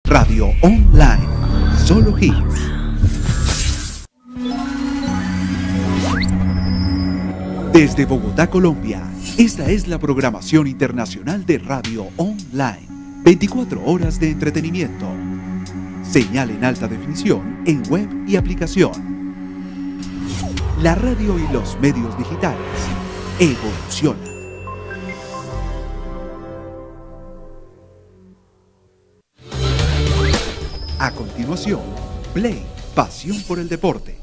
Radio Online, solo hits. Desde Bogotá, Colombia, esta es la programación internacional de Radio Online. 24 horas de entretenimiento. Señal en alta definición en web y aplicación. La radio y los medios digitales evolucionan. A continuación, Play, pasión por el deporte.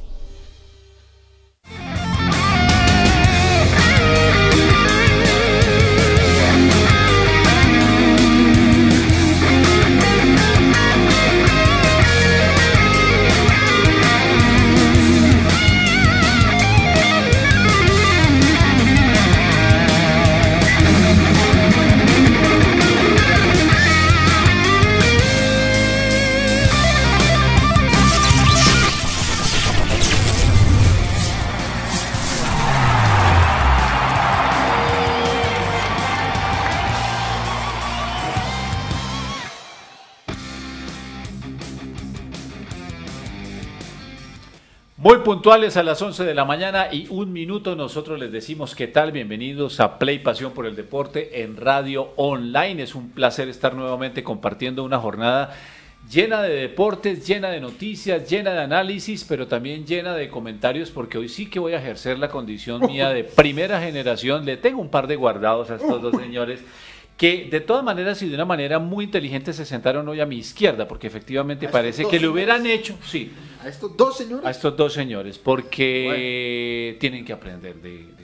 Muy puntuales a las 11 de la mañana y un minuto nosotros les decimos qué tal, bienvenidos a Play Pasión por el Deporte en Radio Online. Es un placer estar nuevamente compartiendo una jornada llena de deportes, llena de noticias, llena de análisis, pero también llena de comentarios, porque hoy sí que voy a ejercer la condición mía de primera generación. Le tengo un par de guardados a estos dos señores que de todas maneras y de una manera muy inteligente se sentaron hoy a mi izquierda, porque efectivamente parece que lo hubieran hecho, sí. ¿A estos dos señores? A estos dos señores, porque tienen que aprender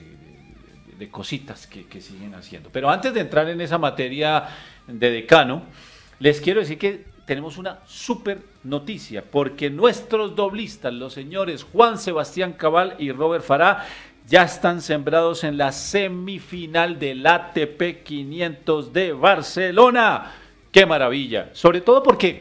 de cositas que siguen haciendo. Pero antes de entrar en esa materia de decano, les quiero decir que tenemos una súper noticia, porque nuestros doblistas, los señores Juan Sebastián Cabal y Robert Farah, ya están sembrados en la semifinal del ATP 500 de Barcelona. ¡Qué maravilla! Sobre todo porque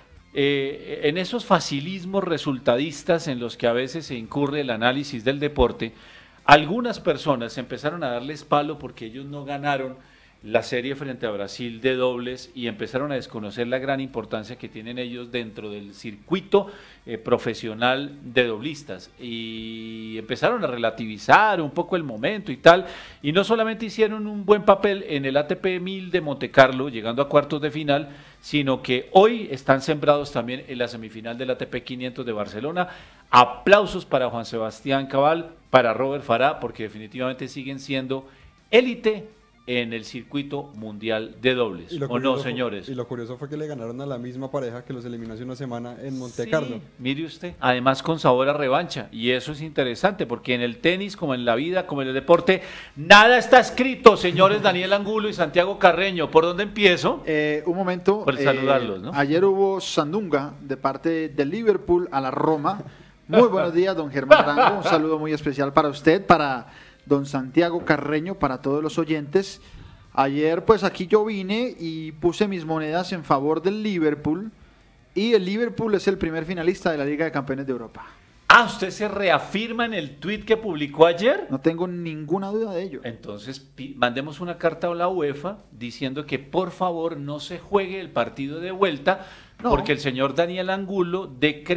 en esos facilismos resultadistas en los que a veces se incurre el análisis del deporte, algunas personas empezaron a darles palo porque ellos no ganaron la serie frente a Brasil de dobles y empezaron a desconocer la gran importancia que tienen ellos dentro del circuito profesional de doblistas, y empezaron a relativizar un poco el momento y tal, y no solamente hicieron un buen papel en el ATP 1000 de Montecarlo llegando a cuartos de final, sino que hoy están sembrados también en la semifinal del ATP 500 de Barcelona. Aplausos para Juan Sebastián Cabal, para Robert Farah, porque definitivamente siguen siendo élite en el circuito mundial de dobles, ¿o no, señores? Y lo curioso fue que le ganaron a la misma pareja que los eliminó hace una semana en Montecarlo. Sí, mire usted, además con sabor a revancha, y eso es interesante, porque en el tenis, como en la vida, como en el deporte, nada está escrito, señores Daniel Angulo y Santiago Carreño. ¿Por dónde empiezo? Un momento. Por saludarlos, ¿no? Ayer hubo sandunga de parte del Liverpool a la Roma. Muy buenos días, don Germán Arango. Un saludo muy especial para usted, para don Santiago Carreño, para todos los oyentes. Ayer pues aquí yo vine y puse mis monedas en favor del Liverpool, y el Liverpool es el primer finalista de la Liga de Campeones de Europa. Ah, ¿usted se reafirma en el tuit que publicó ayer? No tengo ninguna duda de ello. Entonces mandemos una carta a la UEFA diciendo que por favor no se juegue el partido de vuelta, no, porque el señor Daniel Angulo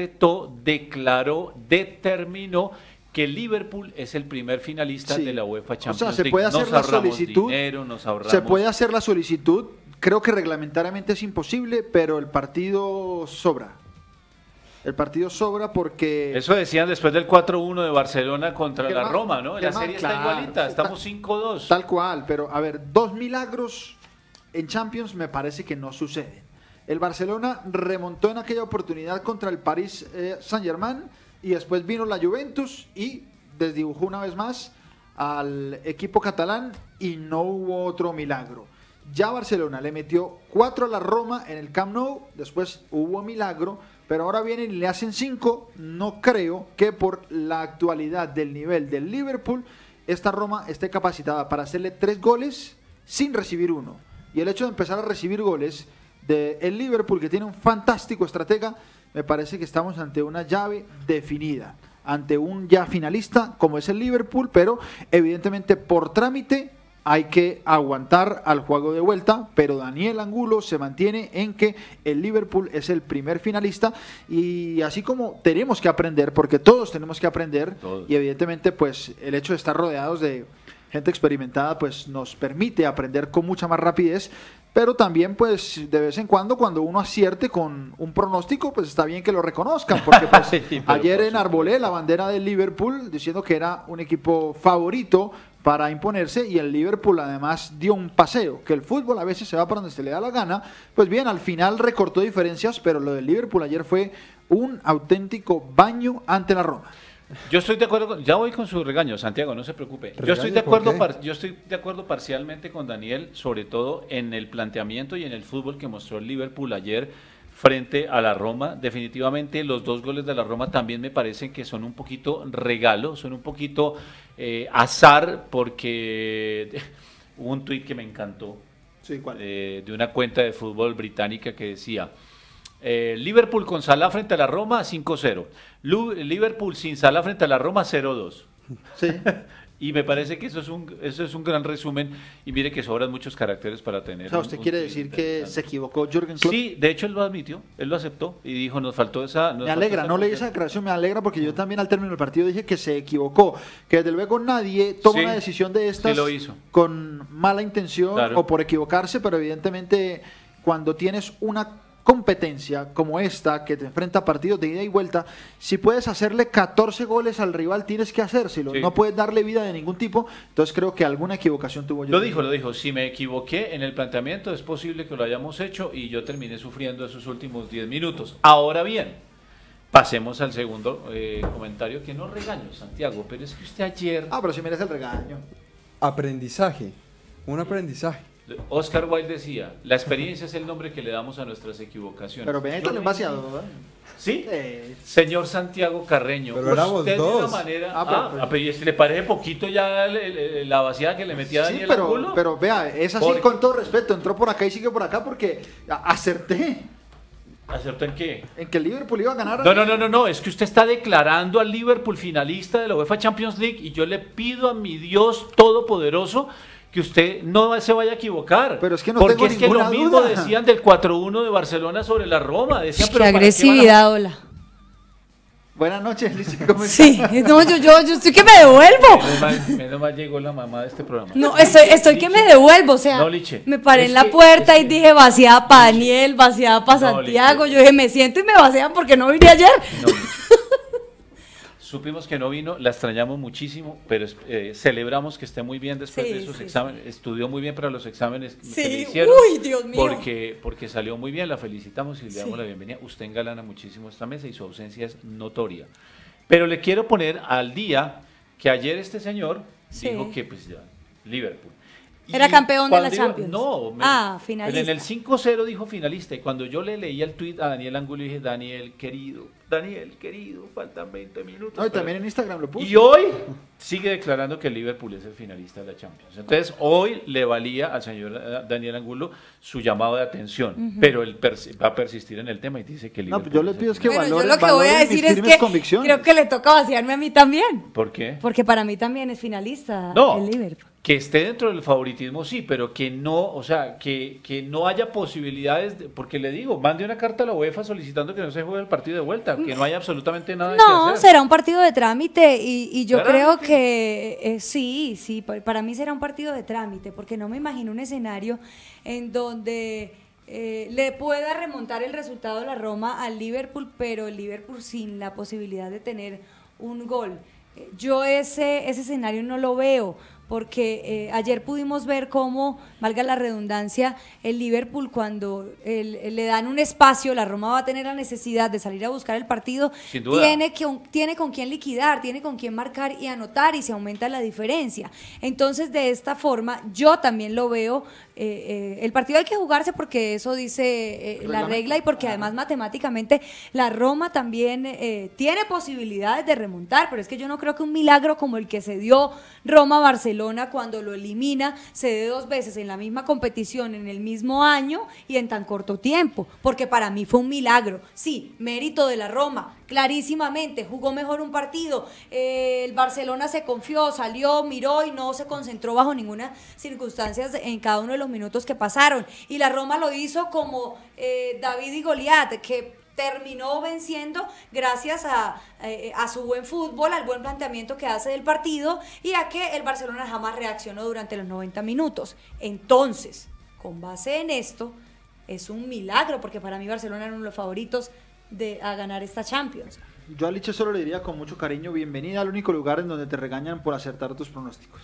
declaró, determinó que el Liverpool es el primer finalista de la UEFA Champions League. O sea, se puede hacer la solicitud. Se puede hacer la solicitud. Creo que reglamentariamente es imposible, pero el partido sobra. El partido sobra porque... Eso decían después del 4-1 de Barcelona contra la Roma, ¿no? La serie está igualita, estamos 5-2. Tal cual, pero a ver, dos milagros en Champions me parece que no suceden. El Barcelona remontó en aquella oportunidad contra el Paris Saint-Germain, y después vino la Juventus y desdibujó una vez más al equipo catalán y no hubo otro milagro. Ya Barcelona le metió 4 a la Roma en el Camp Nou, después hubo milagro, pero ahora vienen y le hacen 5. No creo que por la actualidad del nivel del Liverpool esta Roma esté capacitada para hacerle 3 goles sin recibir uno. Y el hecho de empezar a recibir goles del Liverpool, que tiene un fantástico estratega, me parece que estamos ante una llave definida, ante un ya finalista como es el Liverpool, pero evidentemente por trámite hay que aguantar al juego de vuelta, pero Daniel Angulo se mantiene en que el Liverpool es el primer finalista y así como tenemos que aprender, porque todos tenemos que aprender, y evidentemente pues el hecho de estar rodeados de gente experimentada pues nos permite aprender con mucha más rapidez, pero también pues de vez en cuando uno acierte con un pronóstico pues está bien que lo reconozcan, porque pues Sí, ayer enarbolé la bandera del Liverpool diciendo que era un equipo favorito para imponerse y el Liverpool además dio un paseo, que el fútbol a veces se va para donde se le da la gana, pues bien, al final recortó diferencias, pero lo del Liverpool ayer fue un auténtico baño ante la Roma. Yo estoy de acuerdo, ya voy con su regaño, Santiago, no se preocupe. Yo estoy de acuerdo parcialmente con Daniel, sobre todo en el planteamiento y en el fútbol que mostró el Liverpool ayer frente a la Roma. Definitivamente los 2 goles de la Roma también me parecen que son un poquito regalo, son un poquito azar, porque hubo un tuit que me encantó, Sí, ¿cuál? de una cuenta de fútbol británica que decía: Liverpool con Salah frente a la Roma 5-0, Liverpool sin Salah frente a la Roma 0-2. Sí. Y me parece que eso es un gran resumen, y mire que sobran muchos caracteres para tener. O sea, ¿usted quiere decir que se equivocó Jürgen Klopp? Sí, de hecho él lo admitió, él lo aceptó y dijo, nos faltó esa... Me alegra, no leí esa declaración, me alegra porque yo también al término del partido dije que se equivocó, que desde luego nadie toma Sí, una decisión de estas sí lo hizo. con mala intención, Claro. o por equivocarse, pero evidentemente cuando tienes una competencia como esta que te enfrenta a partidos de ida y vuelta, si puedes hacerle 14 goles al rival tienes que hacérselo, Sí. no puedes darle vida de ningún tipo, entonces creo que alguna equivocación tuvo yo. Lo dijo, si me equivoqué en el planteamiento es posible que lo hayamos hecho y yo terminé sufriendo esos últimos 10 minutos. Ahora bien, pasemos al segundo comentario, que no regaño, Santiago, pero es que usted ayer... Pero si merece el regaño. Aprendizaje, un aprendizaje. Oscar Wilde decía, la experiencia es el nombre que le damos a nuestras equivocaciones. Pero Benito le vaciado, ¿Sí? Señor Santiago Carreño, Pero éramos usted de dos. una manera... Pero ¿y le parece poquito ya la vaciada que le metía a Sí, Daniel Angulo? pero vea, es así Porque- con todo respeto, entró por acá y sigue por acá porque acerté ¿Acertó en qué? en que el Liverpool iba a ganar. No, es que usted está declarando al Liverpool finalista de la UEFA Champions League y yo le pido a mi Dios todopoderoso que usted no se vaya a equivocar. Pero es que no porque tengo es que lo ninguna mismo duda. decían del 4-1 de Barcelona sobre la Roma. Decían, Qué pero ¿para qué agresividad, hola. Buenas noches, Liz, ¿cómo está? Sí, no, yo estoy que me devuelvo. Menos mal llegó la mamá de este programa. No, estoy que me devuelvo, o sea, No, Liche. me paré Es en la que- puerta es y que- dije vaciada para Daniel, vaciada para No, Santiago. Liche. Yo dije, me siento y me vacían porque no vine ayer. No. Supimos que no vino, la extrañamos muchísimo, pero celebramos que esté muy bien después Sí, de esos sí, exámenes. Estudió muy bien para los exámenes que Sí, le hicieron. uy, Dios mío. Porque salió muy bien, la felicitamos y le damos la bienvenida. Usted engalana muchísimo esta mesa y su ausencia es notoria. Pero le quiero poner al día que ayer este señor Sí. dijo que pues ya, Liverpool. Era campeón de la cuando Champions. Finalista. en el 5-0 dijo finalista, y cuando yo le leí el tuit a Daniel Angulo dije, Daniel querido, faltan 20 minutos. No, y para-". también en Instagram lo puso. Y hoy sigue declarando que el Liverpool es el finalista de la Champions. Entonces, hoy le valía al señor Daniel Angulo su llamado de atención, pero él va a persistir en el tema y dice que el No, Liverpool yo le es el pido es que finalista. Bueno, yo valore- lo que voy a valoren mis decir es firmes que convicciones. creo que le toca vaciarme a mí también. ¿Por qué? Porque para mí también es finalista No, el Liverpool. que esté dentro del favoritismo sí, pero que no, o sea, que no haya posibilidades, porque le digo, mande una carta a la UEFA solicitando que no se juegue el partido de vuelta, que no haya absolutamente nada que No, hacer. será un partido de trámite y yo ¿Será? creo que sí, para mí será un partido de trámite, porque no me imagino un escenario en donde le pueda remontar el resultado de la Roma al Liverpool, pero el Liverpool sin la posibilidad de tener un gol. Yo ese escenario no lo veo, porque ayer pudimos ver cómo, valga la redundancia, el Liverpool cuando le dan un espacio, la Roma va a tener la necesidad de salir a buscar el partido, Sin duda. tiene con quién liquidar, tiene con quién marcar y anotar y se aumenta la diferencia. Entonces, de esta forma, yo también lo veo, el partido hay que jugarse porque eso dice la regla y porque además matemáticamente la Roma también tiene posibilidades de remontar, pero es que yo no creo que un milagro como el que se dio Roma-Barcelona Barcelona cuando lo elimina cede 2 veces en la misma competición, en el mismo año y en tan corto tiempo, porque para mí fue un milagro. Sí, mérito de la Roma, clarísimamente, jugó mejor un partido, el Barcelona se confió, salió, miró y no se concentró bajo ninguna circunstancia en cada uno de los minutos que pasaron, y la Roma lo hizo como David y Goliat, que terminó venciendo gracias a su buen fútbol, al buen planteamiento que hace del partido y a que el Barcelona jamás reaccionó durante los 90 minutos. Entonces, con base en esto, es un milagro, porque para mí Barcelona era uno de los favoritos a ganar esta Champions. Yo a Liche solo le diría con mucho cariño, bienvenida al único lugar en donde te regañan por acertar tus pronósticos.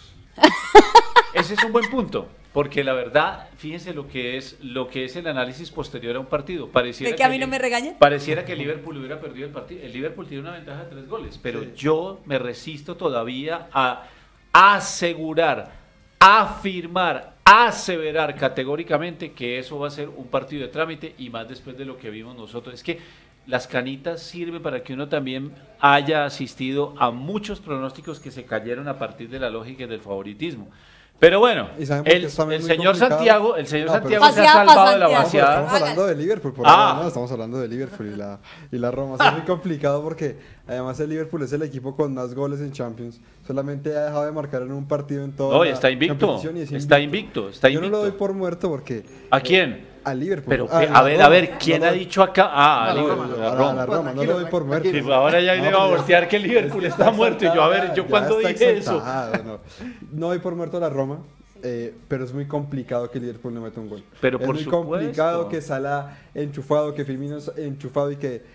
Ese es un buen punto, porque la verdad, fíjense lo que es el análisis posterior a un partido. Pareciera ¿De que a mí no me regañan? Pareciera que el Liverpool hubiera perdido el partido. El Liverpool tiene una ventaja de 3 goles, pero sí, yo me resisto todavía a asegurar, afirmar, aseverar categóricamente que eso va a ser un partido de trámite, y más después de lo que vimos nosotros. Es que las canitas sirven para que uno también haya asistido a muchos pronósticos que se cayeron a partir de la lógica y del favoritismo. Pero bueno, el señor Santiago se ha salvado de la vaciada. Estamos hablando de Liverpool, estamos hablando de Liverpool y la Roma. Es muy complicado porque además el Liverpool es el equipo con más goles en Champions. Solamente ha dejado de marcar en un partido en toda está invicto. competición y Está invicto. Yo no lo doy por muerto porque... ¿A quién? A Liverpool. Pero a ver, ¿quién ha dicho acá? A la Roma, no lo doy por muerto. Sí, ahora ya le va a voltear que el Liverpool está muerto. Y yo, cuando dije eso. No doy por muerto a la Roma, pero es muy complicado que el Liverpool no meta un gol. Pero es por muy supuesto. complicado que Salah enchufado, que Firmino enchufado y que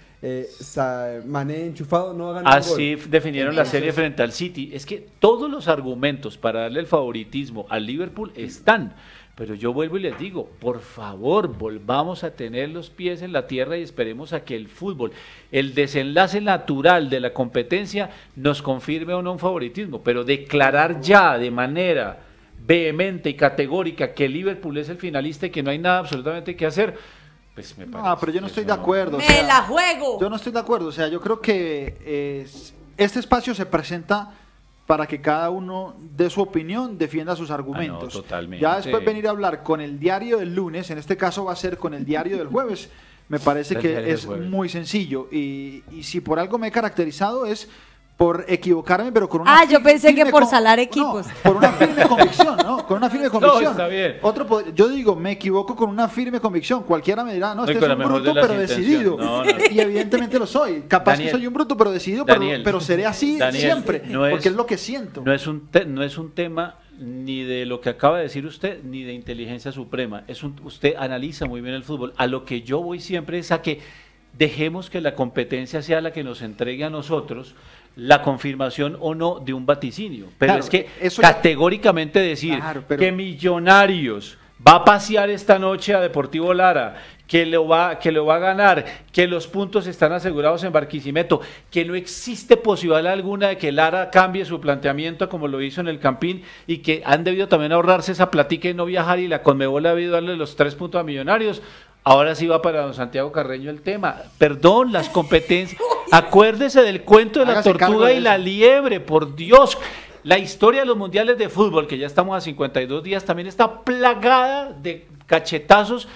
Mané enchufado no hagan un gol. Así definieron la serie frente al City. Es que todos los argumentos para darle el favoritismo al Liverpool están. Pero yo vuelvo y les digo, por favor, volvamos a tener los pies en la tierra y esperemos a que el fútbol, el desenlace natural de la competencia, nos confirme o no un favoritismo. Pero declarar ya de manera vehemente y categórica que el Liverpool es el finalista y que no hay nada absolutamente que hacer, pues me parece. Pero yo no estoy de acuerdo. ¡Me la juego! Yo no estoy de acuerdo. O sea, yo creo que este espacio se presenta para que cada uno dé su opinión, defienda sus argumentos. No, totalmente. Ya después venir a hablar con el diario del lunes, en este caso va a ser con el diario del jueves, me parece que es muy sencillo. Y si por algo me he caracterizado es por equivocarme, pero con una yo pensé que por salar equipos. No, por una firme convicción, ¿no? Con una firme convicción. No, está bien. Yo digo, me equivoco con una firme convicción. Cualquiera me dirá, este es un bruto, pero decidido. No. Y evidentemente lo soy. Capaz que soy un bruto, pero decidido, pero seré así siempre, porque es lo que siento. No es un tema ni de lo que acaba de decir usted, ni de inteligencia suprema. Usted analiza muy bien el fútbol. A lo que yo voy siempre es a que dejemos que la competencia sea la que nos entregue a nosotros la confirmación o no de un vaticinio. Pero es que categóricamente decir que Millonarios va a pasear esta noche a Deportivo Lara, que lo va a ganar, que los puntos están asegurados en Barquisimeto, que no existe posibilidad alguna de que Lara cambie su planteamiento como lo hizo en el Campín, y que han debido también ahorrarse esa platica y no viajar, y la Conmebol ha debido darle los 3 puntos a Millonarios. Ahora sí va para don Santiago Carreño el tema. Perdón, las competencias. Acuérdese del cuento de la tortuga y la liebre, por Dios. La historia de los mundiales de fútbol, que ya estamos a 52 días, también está plagada de cachetazos.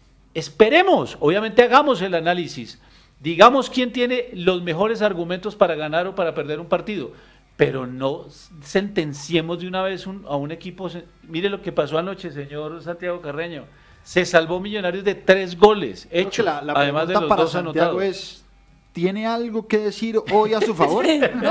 Esperemos, obviamente hagamos el análisis. Digamos quién tiene los mejores argumentos para ganar o para perder un partido. Pero no sentenciemos de una vez a un equipo. Mire lo que pasó anoche, señor Santiago Carreño. Se salvó Millonarios de 3 goles hechos, además de los 2 anotados. ¿Tiene algo que decir hoy a su favor?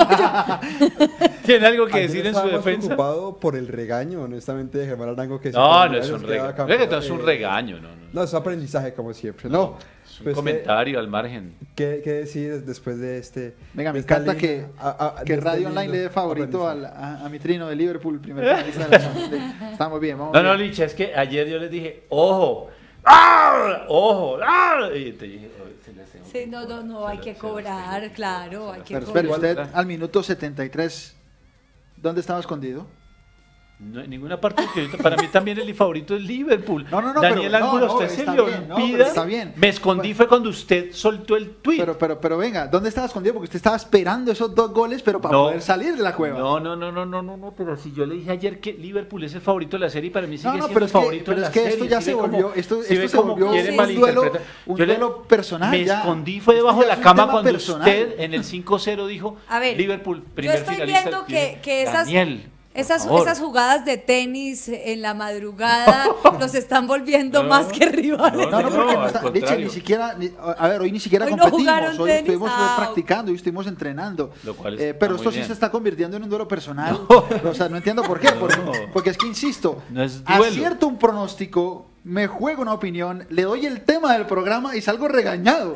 ¿Tiene algo que decir en su defensa? Preocupado por el regaño, honestamente, de Germán Arango. Que no es un regaño. Es un regaño. No, es aprendizaje, como siempre. No, es un comentario al margen. ¿Qué decir después de este? Venga, me encanta que Radio Online le dé favorito a mi trino de Liverpool, primer finalista de la Estamos bien, vamos bien. Licha, es que ayer yo les dije, ojo, ¡ah! ¡Ojo! ¡Ah! Y te dije, sí, no, hay que cobrar, claro, hay que pero cobrar. espere, usted al minuto 73, ¿dónde estaba escondido? No, en ninguna parte, porque para mí también el favorito es Liverpool. No, Daniel pero, Ángulo, no, usted está se le bien, no, olvida. pero está bien. Me escondí fue cuando usted soltó el tuit. Pero venga, ¿dónde estaba escondido? Porque usted estaba esperando esos 2 goles, pero para poder salir de la cueva. No, pero si yo le dije ayer que Liverpool es el favorito de la serie y para mí sigue siendo pero el favorito de la serie. Pero es que esto ya ¿Sí se ve volvió, cómo- esto sí ve se cómo volvió quiere un malinterpretar? duelo Yo le- personal. Me ya. escondí fue Esto debajo ya de es la un cama tema cuando personal. usted en el 5-0 dijo A ver, Liverpool, yo primer estoy finalista. viendo Y dije, que Daniel, por esas favor. jugadas de tenis en la madrugada los están volviendo más que rivales. No, porque al de hecho, contrario. ni siquiera, a ver, hoy ni siquiera Hoy no competimos, jugaron hoy tenis. estuvimos Ah, practicando, hoy estuvimos entrenando. Lo cual está Pero muy esto sí bien. se está convirtiendo en un duelo personal. O sea, no entiendo por qué. Porque es que, insisto, No es duelo. acierto un pronóstico, me juego una opinión, le doy el tema del programa y salgo regañado.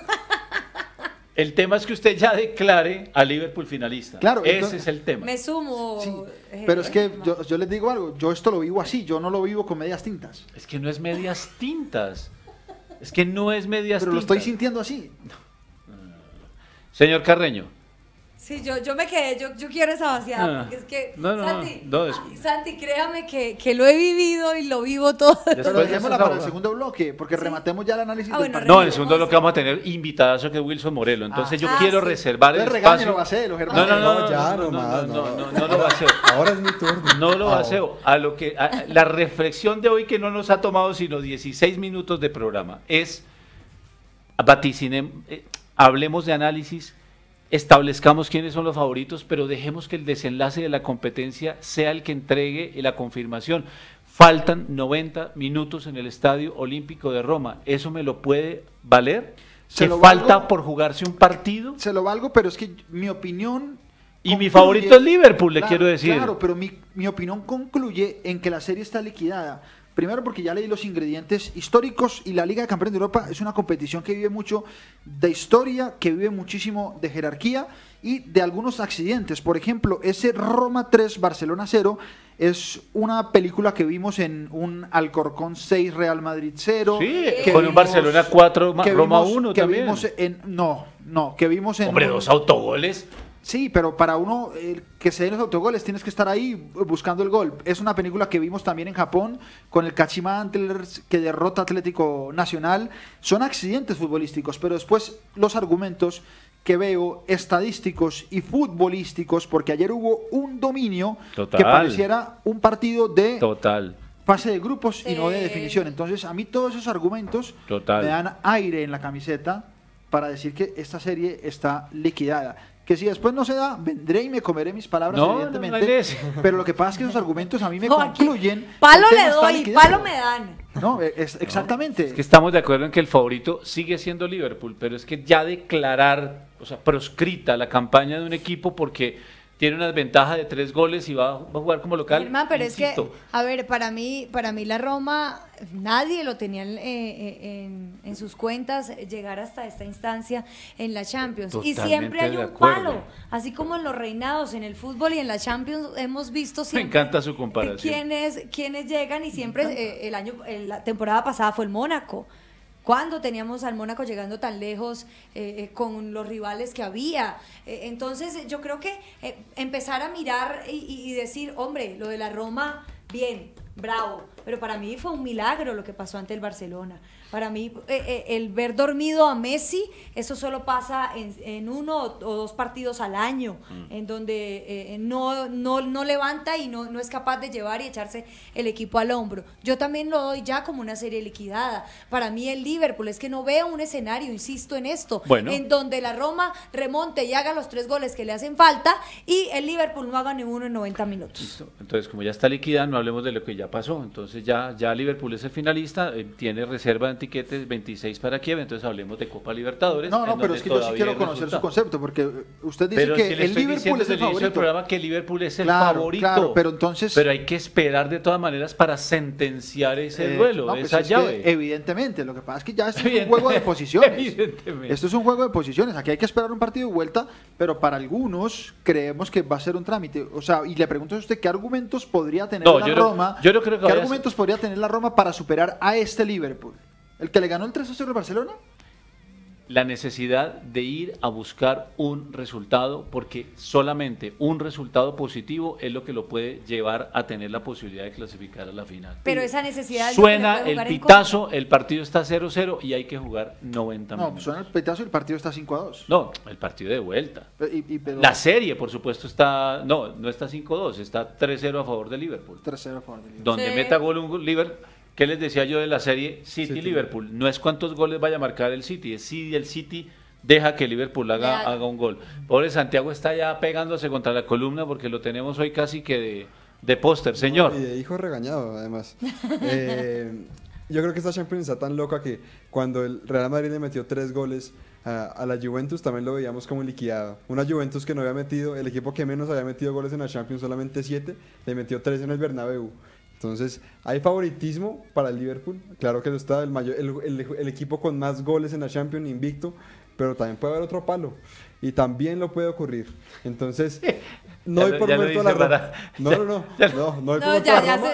El tema es que usted ya declare a Liverpool finalista. Claro, ese entonces- es el tema. Me sumo. Sí, pero es que yo les digo algo, yo esto lo vivo así, yo no lo vivo con medias tintas. Es que no es medias tintas. Es que no es medias Pero tintas. lo estoy sintiendo así. Señor Carreño. Sí, yo me quedé, yo quiero esa vaciada, Ah, porque es que, no, Santi, no, es- Santi, créame que lo he vivido y lo vivo todo. Pero Después dejémosla de para el esa segundo bloque, porque rematemos ya el análisis Ah, del bueno, partido. No, en el segundo bloque vamos a tener invitadazo que es Wilson Morelo. Entonces yo quiero sí. reservar el Entonces espacio. regáñelo, Bacelo, No, Germán. no, Ya, no, nomás, no lo vaceo. Ahora es mi turno. No lo Ah, vaceo. La reflexión de hoy que no nos ha tomado sino 16 minutos de programa es hablemos de análisis, establezcamos quiénes son los favoritos, pero dejemos que el desenlace de la competencia sea el que entregue la confirmación. Faltan 90 minutos en el Estadio Olímpico de Roma. ¿Eso me lo puede valer? Se ¿Que lo falta valgo. por jugarse un partido? Se lo valgo, pero es que mi opinión... Y mi concluye- favorito es Liverpool, le Claro, quiero decir. Claro, pero mi opinión concluye en que la serie está liquidada. Primero porque ya leí los ingredientes históricos y la Liga de Campeones de Europa es una competición que vive mucho de historia, que vive muchísimo de jerarquía y de algunos accidentes. Por ejemplo, ese Roma 3, Barcelona 0 es una película que vimos en un Alcorcón 6, Real Madrid 0. Sí, que con un Barcelona 4, Roma 1 que también. vimos que vimos en Hombre, un- 2 autogoles. Sí, pero para uno que se den los autogoles tienes que estar ahí buscando el gol. Es una película que vimos también en Japón con el Kashima Antlers que derrota Atlético Nacional. Son accidentes futbolísticos, pero después los argumentos que veo estadísticos y futbolísticos, porque ayer hubo un dominio Total. que pareciera un partido de Total. fase de grupos y no de Sí. definición. Entonces, a mí todos esos argumentos Total. me dan aire en la camiseta para decir que esta serie está liquidada. Que si después no se da, vendré y me comeré mis palabras, No, evidentemente. no hay de eso. Pero lo que pasa es que esos argumentos a mí me No, aquí, concluyen. palo que el le tema está doy, liquidado. palo me dan. No, exactamente. Es que estamos de acuerdo en que el favorito sigue siendo Liverpool, pero es que ya declarar, o sea, proscrita la campaña de un equipo porque tiene una desventaja de 3 goles y va a jugar como local. Germán, pero es que, insisto, a ver, para mí la Roma, nadie lo tenía en sus cuentas llegar hasta esta instancia en la Champions. Y Totalmente siempre hay de un acuerdo. palo, así como en los reinados, en el fútbol y en la Champions hemos visto siempre. encanta su comparación. Quienes llegan y siempre la temporada pasada fue el Mónaco. ¿Cuándo teníamos al Mónaco llegando tan lejos con los rivales que había? Entonces yo creo que empezar a mirar y decir, hombre, lo de la Roma, bien, bravo, pero para mí fue un milagro lo que pasó ante el Barcelona. Para mí el ver dormido a Messi, eso solo pasa en 1 o 2 partidos al año, en donde no levanta y no es capaz de llevar y echarse el equipo al hombro. Yo también lo doy ya como una serie liquidada. Para mí el Liverpool, es que no veo un escenario, insisto en esto, Bueno. en donde la Roma remonte y haga los 3 goles que le hacen falta y el Liverpool no haga ni uno en 90 minutos. Listo. Entonces, como ya está liquidada, no hablemos de lo que ya pasó. Entonces, ya Liverpool es el finalista, tiene reserva de tiquetes 26 para Kiev, entonces hablemos de Copa Libertadores. No, en pero donde es que yo sí todavía quiero hay conocer su resultado. concepto, porque usted dice Pero que si le el estoy Liverpool diciendo es el desde el inicio del favorito. programa que el Liverpool es el Claro, favorito. claro, pero entonces- Pero hay que esperar de todas maneras para sentenciar ese duelo, no, pues esa es que, llave. evidentemente, lo que pasa es que ya esto es un Evidente- juego de posiciones. Evidentemente. Esto es un juego de posiciones. Aquí hay que esperar un partido de vuelta, pero para algunos creemos que va a ser un trámite. O sea, y le pregunto a usted qué argumentos podría tener No, la yo no- Roma. yo no creo que ¿Qué vaya a argumentos podría tener la Roma para superar a este Liverpool? ¿El que le ganó el 3-0 al Barcelona? la necesidad de ir a buscar un resultado, porque solamente un resultado positivo es lo que lo puede llevar a tener la posibilidad de clasificar a la final. Pero esa necesidad es suena lo que le puede el jugar en pitazo, el partido está 0-0 y hay que jugar 90 No, minutos. suena el petazo y el partido está 5-2. No, el partido de vuelta. Pero La serie, por supuesto, está no está 5-2, está 3-0 a favor de Liverpool. 3-0 a favor del Liverpool. Donde Sí. meta gol un Liverpool. ¿Qué les decía yo de la serie City-Liverpool? No es cuántos goles vaya a marcar el City, es si el City deja que Liverpool haga un gol. Pobre Santiago está ya pegándose contra la columna porque lo tenemos hoy casi que de póster, señor. No, y de hijo regañado, además. Yo creo que esta Champions está tan loca que cuando el Real Madrid le metió 3 goles a la Juventus, también lo veíamos como liquidado. Una Juventus que no había metido, el equipo que menos había metido goles en la Champions, solamente 7, le metió 3 en el Bernabéu. Entonces, hay favoritismo para el Liverpool. Claro que lo está el equipo con más goles en la Champions, invicto, pero también puede haber otro palo. Y también lo puede ocurrir. Entonces, no doy por muerto la Roma. No doy por muerto la Roma.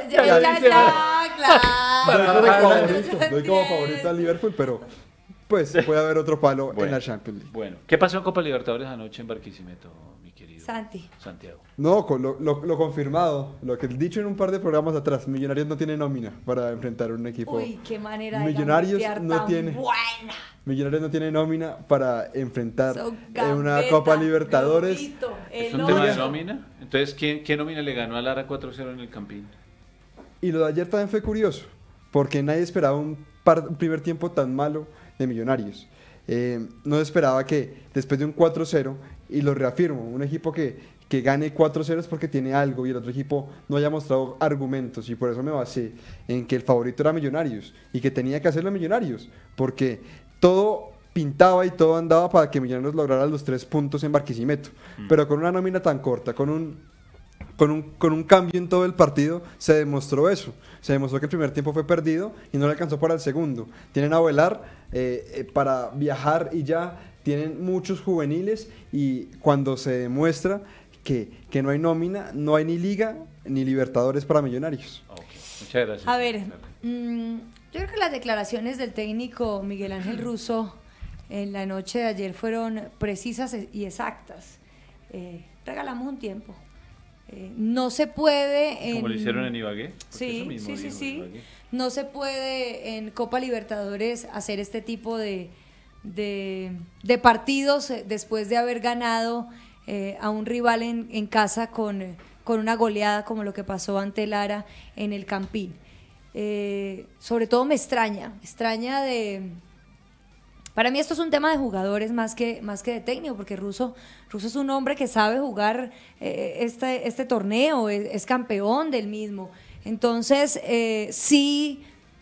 claro. Doy como favorito al Liverpool, pero pues puede haber otro palo en la Champions League. Bueno, ¿qué pasó en Copa Libertadores anoche en Barquisimeto, mi querido Santiago? No, lo confirmado, lo que he dicho en un par de programas atrás, Millonarios no tiene nómina para enfrentar un equipo. Uy, qué manera de Millonarios no tan tiene. buena. Millonarios no tiene nómina para enfrentar Son una gambeta, Copa Libertadores. globito, ¿Es el un tema de ocho. nómina? Entonces, ¿qué nómina le ganó a Lara 4-0 en el Campín? Y lo de ayer también fue curioso, porque nadie esperaba un primer tiempo tan malo de Millonarios. No esperaba que después de un 4-0, y lo reafirmo, un equipo que gane 4-0 es porque tiene algo y el otro equipo no haya mostrado argumentos, y por eso me basé en que el favorito era Millonarios y que tenía que hacerlo Millonarios, porque todo pintaba y todo andaba para que Millonarios lograra los 3 puntos en Barquisimeto, pero con una nómina tan corta, con un cambio en todo el partido, se demostró eso. Se demostró que el primer tiempo fue perdido y no le alcanzó para el segundo. Tienen a Velar para viajar y ya tienen muchos juveniles, y cuando se demuestra que no hay nómina, no hay ni Liga ni Libertadores para Millonarios. Okay. Muchas gracias. A ver, yo creo que las declaraciones del técnico Miguel Ángel Russo en la noche de ayer fueron precisas y exactas. Regalamos un tiempo. No se puede Como lo hicieron en Ibagué. Sí. No se puede en Copa Libertadores hacer este tipo de partidos después de haber ganado a un rival en casa con una goleada como lo que pasó ante Lara en el Campín. Sobre todo me extraña para mí esto es un tema de jugadores más que de técnico, porque Russo es un hombre que sabe jugar este torneo, es campeón del mismo. Entonces, sí,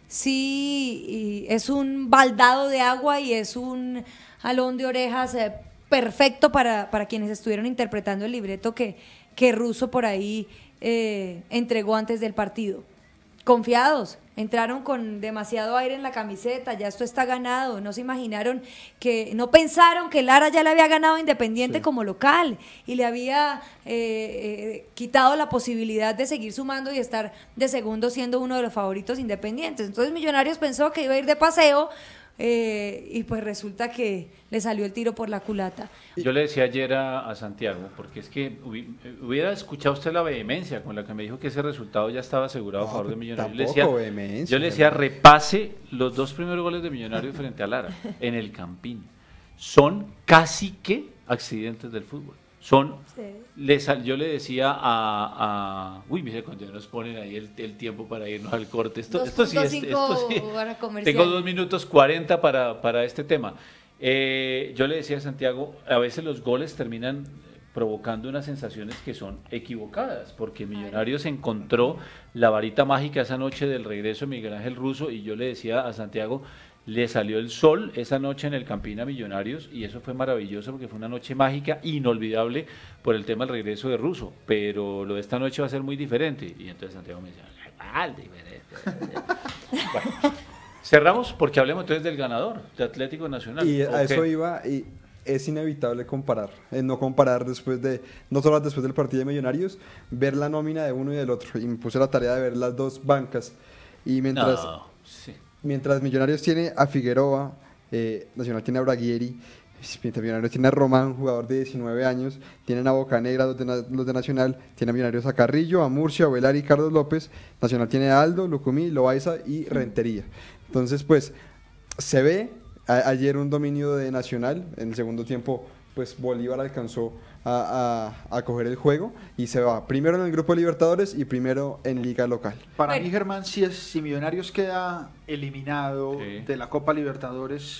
es un baldado de agua y es un jalón de orejas perfecto para quienes estuvieron interpretando el libreto que Russo por ahí entregó antes del partido. Confiados, entraron con demasiado aire en la camiseta, ya esto está ganado, no pensaron que Lara ya le había ganado a Independiente como local y le había quitado la posibilidad de seguir sumando y estar de segundo siendo uno de los favoritos independientes. Entonces Millonarios pensó que iba a ir de paseo y pues resulta que le salió el tiro por la culata. Yo le decía ayer a Santiago, porque es que hubiera escuchado usted la vehemencia con la que me dijo que ese resultado ya estaba asegurado a favor de Millonarios. Yo le decía, repase los 2 primeros goles de Millonarios frente a Lara en el Campín. Son casi que accidentes del fútbol. Yo le decía mire, cuando nos ponen ahí el tiempo para irnos al corte. Esto sí. Tengo 2 minutos 40 para este tema. Yo le decía a Santiago, a veces los goles terminan provocando unas sensaciones que son equivocadas, porque Millonarios encontró la varita mágica esa noche del regreso de Miguel Ángel Russo, y yo le decía a Santiago, le salió el sol esa noche en el Campín a Millonarios, y eso fue maravilloso porque fue una noche mágica, inolvidable por el tema del regreso de Russo, pero lo de esta noche va a ser muy diferente. Y entonces Santiago me decía, diferente. Bueno, cerramos porque hablemos entonces del ganador, de Atlético Nacional. Y a eso iba, y es inevitable comparar, no comparar no solo después del partido de Millonarios, ver la nómina de uno y del otro, y me puse la tarea de ver las dos bancas, y mientras Millonarios tiene a Figueroa, Nacional tiene a Braguieri, mientras Millonarios tiene a Román, un jugador de 19 años, tienen a Bocanegra, los de Nacional, tiene a Millonarios a Carrillo, a Murcia, a Ovelar y Carlos López, Nacional tiene a Aldo, Lucumí, Loaiza y Rentería. Entonces, pues, se ve ayer un dominio de Nacional, en el segundo tiempo, pues Bolívar alcanzó a coger el juego y se va primero en el grupo de Libertadores y primero en Liga Local. Para mí, Germán, si Millonarios queda eliminado de la Copa Libertadores,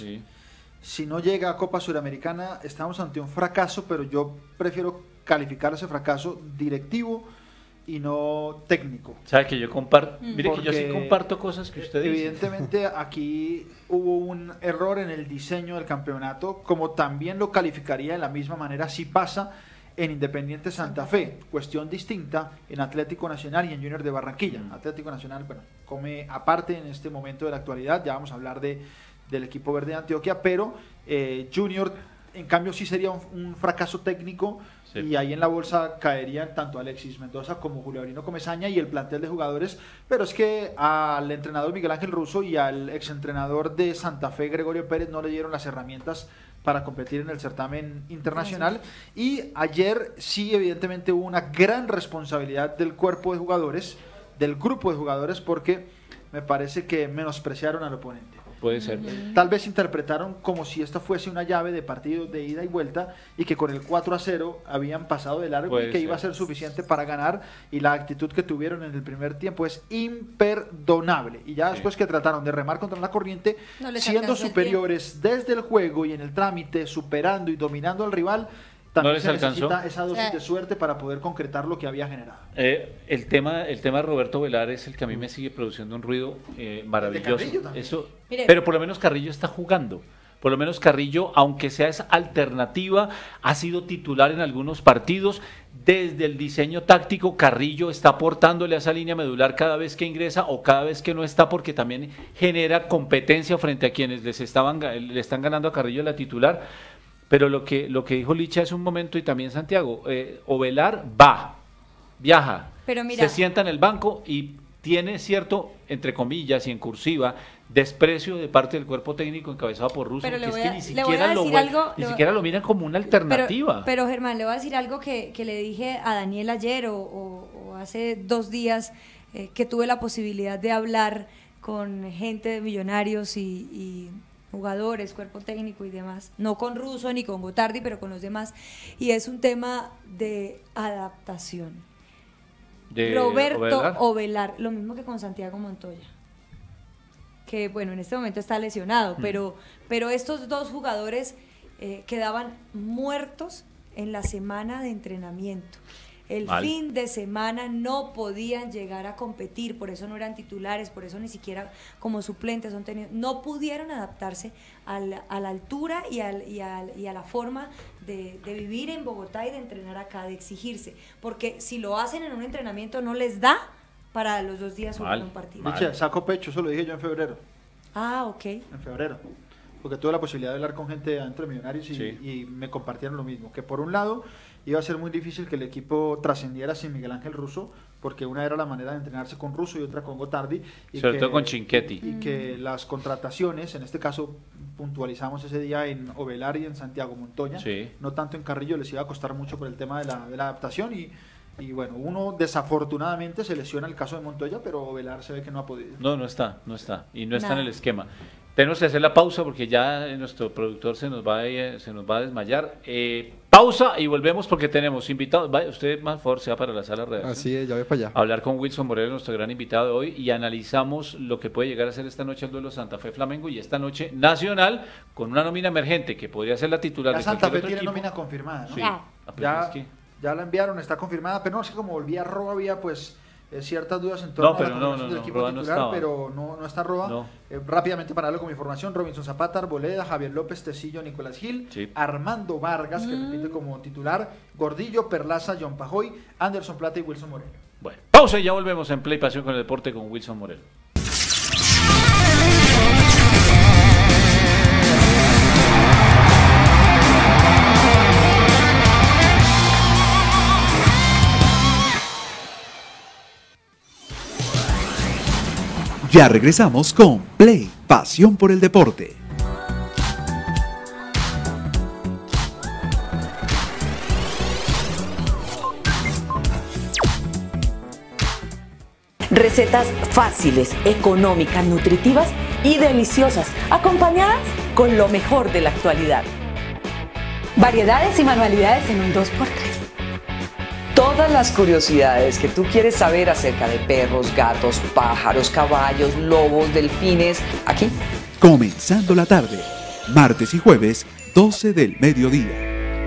si no llega a Copa Suramericana, estamos ante un fracaso, pero yo prefiero calificar ese fracaso directivo y no técnico. ¿Sabe que yo comparto? Mire que yo sí comparto cosas que usted dice. Evidentemente aquí hubo un error en el diseño del campeonato, como también lo calificaría de la misma manera si pasa en Independiente Santa Fe. Cuestión distinta en Atlético Nacional y en Junior de Barranquilla. Atlético Nacional, bueno, come aparte en este momento de la actualidad, ya vamos a hablar del equipo verde de Antioquia, pero Junior en cambio sí sería un fracaso técnico. Sí. Y ahí en la bolsa caerían tanto Alexis Mendoza como Julio Avelino Comesaña y el plantel de jugadores, pero es que al entrenador Miguel Ángel Russo y al exentrenador de Santa Fe Gregorio Pérez no le dieron las herramientas para competir en el certamen internacional. Y ayer sí evidentemente hubo una gran responsabilidad del cuerpo de jugadores, del grupo de jugadores, porque me parece que menospreciaron al oponente. Puede ser. Tal vez interpretaron como si esta fuese una llave de partido de ida y vuelta y que con el 4-0 habían pasado de largo y que iba a ser suficiente para ganar, y la actitud que tuvieron en el primer tiempo es imperdonable. Y ya después que trataron de remar contra la corriente, siendo superiores desde el juego y en el trámite, superando y dominando al rival, también se necesita esa dosis de suerte para poder concretar lo que había generado. El tema de Roberto Velar es el que a mí me sigue produciendo un ruido maravilloso. Pero por lo menos Carrillo está jugando. Por lo menos Carrillo, aunque sea esa alternativa, ha sido titular en algunos partidos. Desde el diseño táctico, Carrillo está aportándole a esa línea medular cada vez que ingresa o cada vez que no está, porque también genera competencia frente a quienes le están ganando a Carrillo la titular. Pero lo que dijo Licha hace un momento, y también Santiago, Ovelar viaja, pero mira, se sienta en el banco y tiene cierto, entre comillas y en cursiva, desprecio de parte del cuerpo técnico encabezado por Russo, que es que ni siquiera lo miran como una alternativa. Pero Germán, le voy a decir algo que le dije a Daniel ayer o hace 2 días, que tuve la posibilidad de hablar con gente de Millonarios y jugadores, cuerpo técnico y demás, no con Russo ni con Gotardi, pero con los demás, y es un tema de adaptación. Roberto Ovelar, lo mismo que con Santiago Montoya, que bueno, en este momento está lesionado, pero estos dos jugadores quedaban muertos en la semana de entrenamiento. El fin de semana no podían llegar a competir, por eso no eran titulares, por eso ni siquiera como suplentes no pudieron adaptarse a la altura y a la forma de vivir en Bogotá y de entrenar acá, de exigirse, porque si lo hacen en un entrenamiento no les da para los 2 días jugar un partido. Micha, saco pecho, eso lo dije yo en febrero. Ah, ok. En febrero, porque tuve la posibilidad de hablar con gente adentro de Millonarios y me compartieron lo mismo, que por un lado iba a ser muy difícil que el equipo trascendiera sin Miguel Ángel Russo, porque una era la manera de entrenarse con Russo y otra con Gotardi. Sobre todo con Chinchetti. Y que las contrataciones, en este caso puntualizamos ese día en Ovelar y en Santiago Montoya, no tanto en Carrillo, les iba a costar mucho por el tema de la adaptación y bueno, uno desafortunadamente se lesiona el caso de Montoya, pero Ovelar se ve que no ha podido. No está, y no está en el esquema. Tenemos que hacer la pausa porque ya nuestro productor se nos va a desmayar. Pausa y volvemos porque tenemos invitados. Vaya, usted, más favor, sea para la sala de redacción. Así es, ya voy para allá. Hablar con Wilson Moreno, nuestro gran invitado de hoy, y analizamos lo que puede llegar a ser esta noche el duelo Santa Fe Flamengo y esta noche Nacional, con una nómina emergente que podría ser la titular ya de Santa Fe otro tiene equipo. Nómina confirmada, ¿no? Sí. Ya la enviaron, está confirmada, pero no, es que como volvía Roa, había pues ciertas dudas en torno a la confirmación del equipo titular, pero no está Roa. Rápidamente para darle con mi información: Robinson Zapata, Arboleda, Javier López, Tecillo, Nicolás Gil, Armando Vargas, que repite como titular, Gordillo, Perlaza, John Pajoy, Anderson Plata y Wilson Moreno. Bueno, pausa y ya volvemos en Play Pasión con el Deporte con Wilson Moreno. Ya regresamos con Play Pasión por el Deporte. Recetas fáciles, económicas, nutritivas y deliciosas, acompañadas con lo mejor de la actualidad. Variedades y manualidades en un 2x3. Todas las curiosidades que tú quieres saber acerca de perros, gatos, pájaros, caballos, lobos, delfines, aquí. Comenzando la tarde, martes y jueves, 12 del mediodía.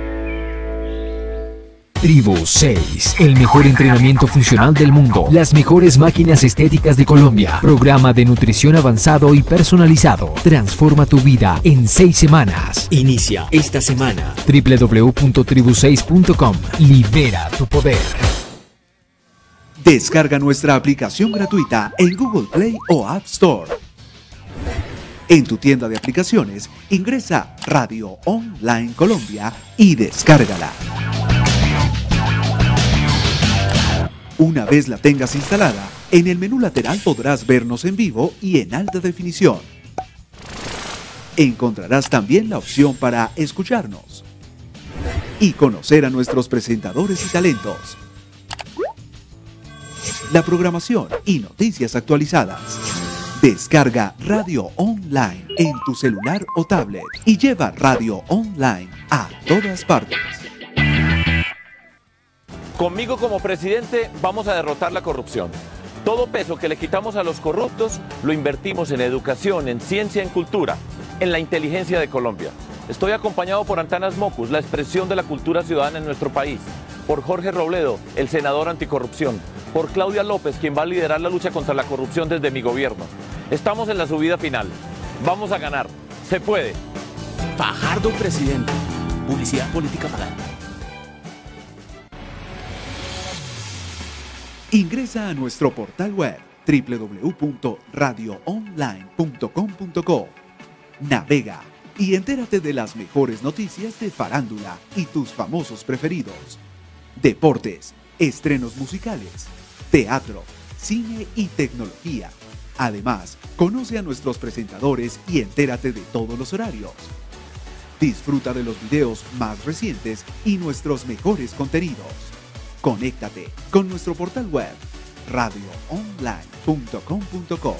Tribu 6, el mejor entrenamiento funcional del mundo, las mejores máquinas estéticas de Colombia, programa de nutrición avanzado y personalizado. Transforma tu vida en 6 semanas. Inicia esta semana. www.tribu6.com. Libera tu poder. Descarga nuestra aplicación gratuita en Google Play o App Store. En tu tienda de aplicaciones, ingresa Radio Online Colombia y descárgala. Una vez la tengas instalada, en el menú lateral podrás vernos en vivo y en alta definición. Encontrarás también la opción para escucharnos y conocer a nuestros presentadores y talentos, la programación y noticias actualizadas. Descarga Radio Online en tu celular o tablet y lleva Radio Online a todas partes. Conmigo como presidente vamos a derrotar la corrupción. Todo peso que le quitamos a los corruptos lo invertimos en educación, en ciencia, en cultura, en la inteligencia de Colombia. Estoy acompañado por Antanas Mocus, la expresión de la cultura ciudadana en nuestro país, por Jorge Robledo, el senador anticorrupción, por Claudia López, quien va a liderar la lucha contra la corrupción desde mi gobierno. Estamos en la subida final. Vamos a ganar. Se puede. Fajardo presidente. Publicidad política pagada. Ingresa a nuestro portal web www.radioonline.com.co. Navega y entérate de las mejores noticias de farándula y tus famosos preferidos. Deportes, estrenos musicales, teatro, cine y tecnología. Además, conoce a nuestros presentadores y entérate de todos los horarios. Disfruta de los videos más recientes y nuestros mejores contenidos. Conéctate con nuestro portal web radioonline.com.co.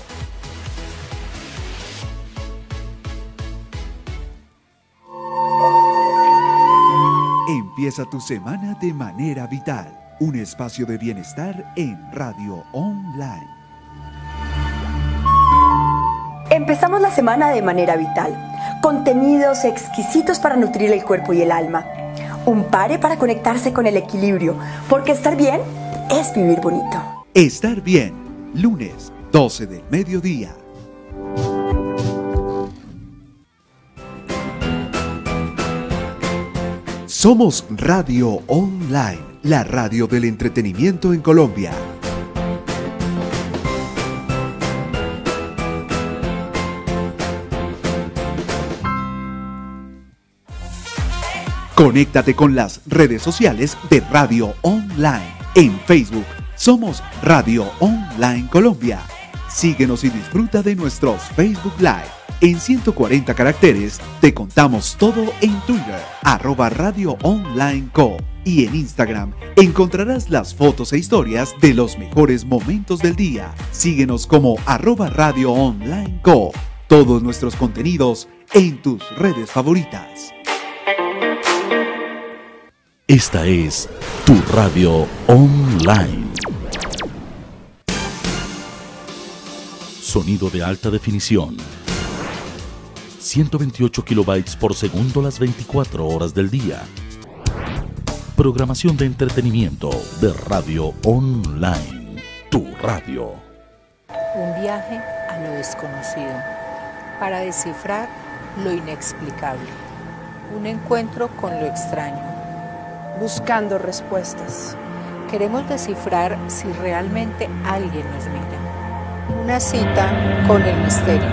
Empieza tu semana de manera vital. Un espacio de bienestar en Radio Online. Empezamos la semana de manera vital. Contenidos exquisitos para nutrir el cuerpo y el alma. Un pare para conectarse con el equilibrio, porque estar bien es vivir bonito. Estar bien, lunes, 12 del mediodía. Somos Radio Online, la radio del entretenimiento en Colombia. Conéctate con las redes sociales de Radio Online. En Facebook somos Radio Online Colombia. Síguenos y disfruta de nuestros Facebook Live. En 140 caracteres te contamos todo en Twitter, @Radio Online Co. Y en Instagram encontrarás las fotos e historias de los mejores momentos del día. Síguenos como @Radio Online Co. Todos nuestros contenidos en tus redes favoritas. Esta es tu Radio Online. Sonido de alta definición. 128 kilobytes por segundo las 24 horas del día. Programación de entretenimiento de Radio Online. Tu radio. Un viaje a lo desconocido para descifrar lo inexplicable. Un encuentro con lo extraño. Buscando respuestas. Queremos descifrar si realmente alguien nos mira. Una cita con el misterio.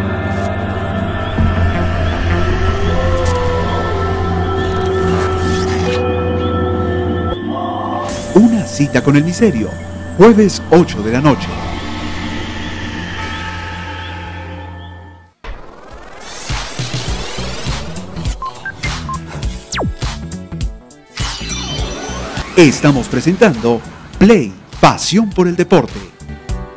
Una cita con el misterio, jueves 8 de la noche. Estamos presentando Play, pasión por el deporte.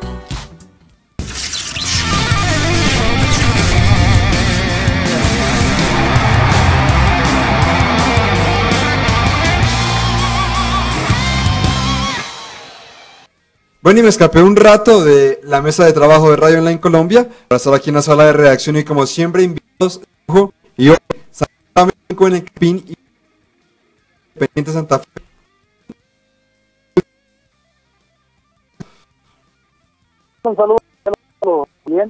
Bueno, y me escapé un rato de la mesa de trabajo de Radio Online Colombia para estar aquí en la sala de redacción y como siempre invitados y hoy con el PIN y Independiente Santa Fe. Un saludo bien.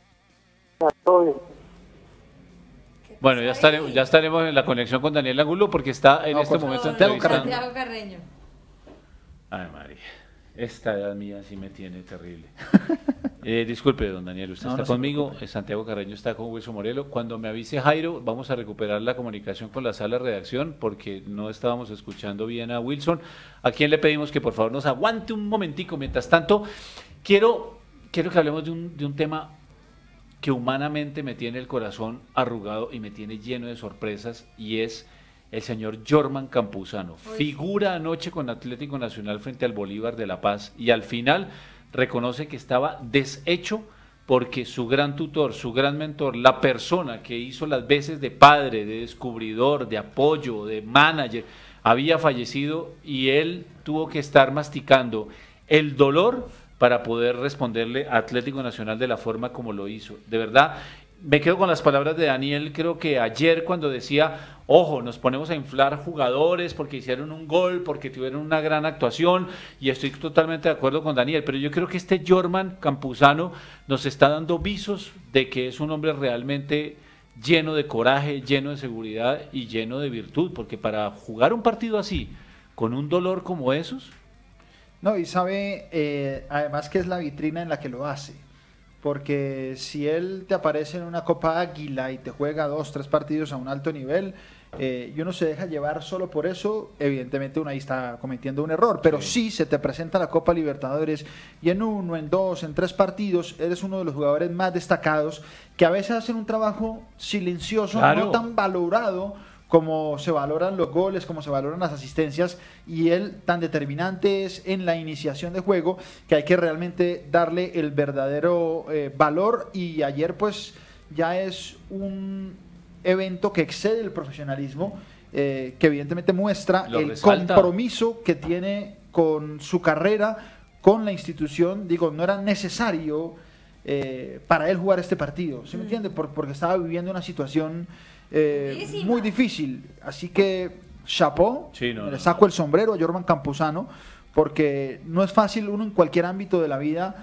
Bueno, ya estaremos en la conexión con Daniel Angulo porque está en este momento entrevistando. Santiago Carreño. Ay, María, esta edad mía sí me tiene terrible. Disculpe, don Daniel, usted está conmigo, Santiago Carreño está con Wilson Morelo. Cuando me avise Jairo, vamos a recuperar la comunicación con la sala de redacción porque no estábamos escuchando bien a Wilson, a quien le pedimos que por favor nos aguante un momentico. Mientras tanto, quiero que hablemos de un tema que humanamente me tiene el corazón arrugado y me tiene lleno de sorpresas, y es el señor Jorman Campuzano. Figura anoche con Atlético Nacional frente al Bolívar de La Paz y al final reconoce que estaba deshecho porque su gran tutor, su gran mentor, la persona que hizo las veces de padre, de descubridor, de apoyo, de manager, había fallecido y él tuvo que estar masticando el dolor para poder responderle a Atlético Nacional de la forma como lo hizo. De verdad, me quedo con las palabras de Daniel, creo que ayer cuando decía, ojo, nos ponemos a inflar jugadores porque hicieron un gol, porque tuvieron una gran actuación, y estoy totalmente de acuerdo con Daniel, pero yo creo que este Jorman Campuzano nos está dando visos de que es un hombre realmente lleno de coraje, lleno de seguridad y lleno de virtud, porque para jugar un partido así, con un dolor como esos... No, y sabe además que es la vitrina en la que lo hace, porque si él te aparece en una Copa Águila y te juega 2-3 partidos a un alto nivel y uno se deja llevar solo por eso, evidentemente uno ahí está cometiendo un error, pero sí se te presenta la Copa Libertadores y en 1, en 2, en 3 partidos eres uno de los jugadores más destacados que a veces hacen un trabajo silencioso, no tan valorado como se valoran los goles, como se valoran las asistencias, y él tan determinante es en la iniciación de juego que hay que realmente darle el verdadero valor, y ayer pues ya es un evento que excede el profesionalismo, que evidentemente muestra el compromiso que tiene con su carrera, con la institución. Digo, no era necesario para él jugar este partido, ¿sí me entiende? Porque estaba viviendo una situación muy difícil, así que chapeau, le saco el sombrero a Jorman Campuzano, porque no es fácil uno en cualquier ámbito de la vida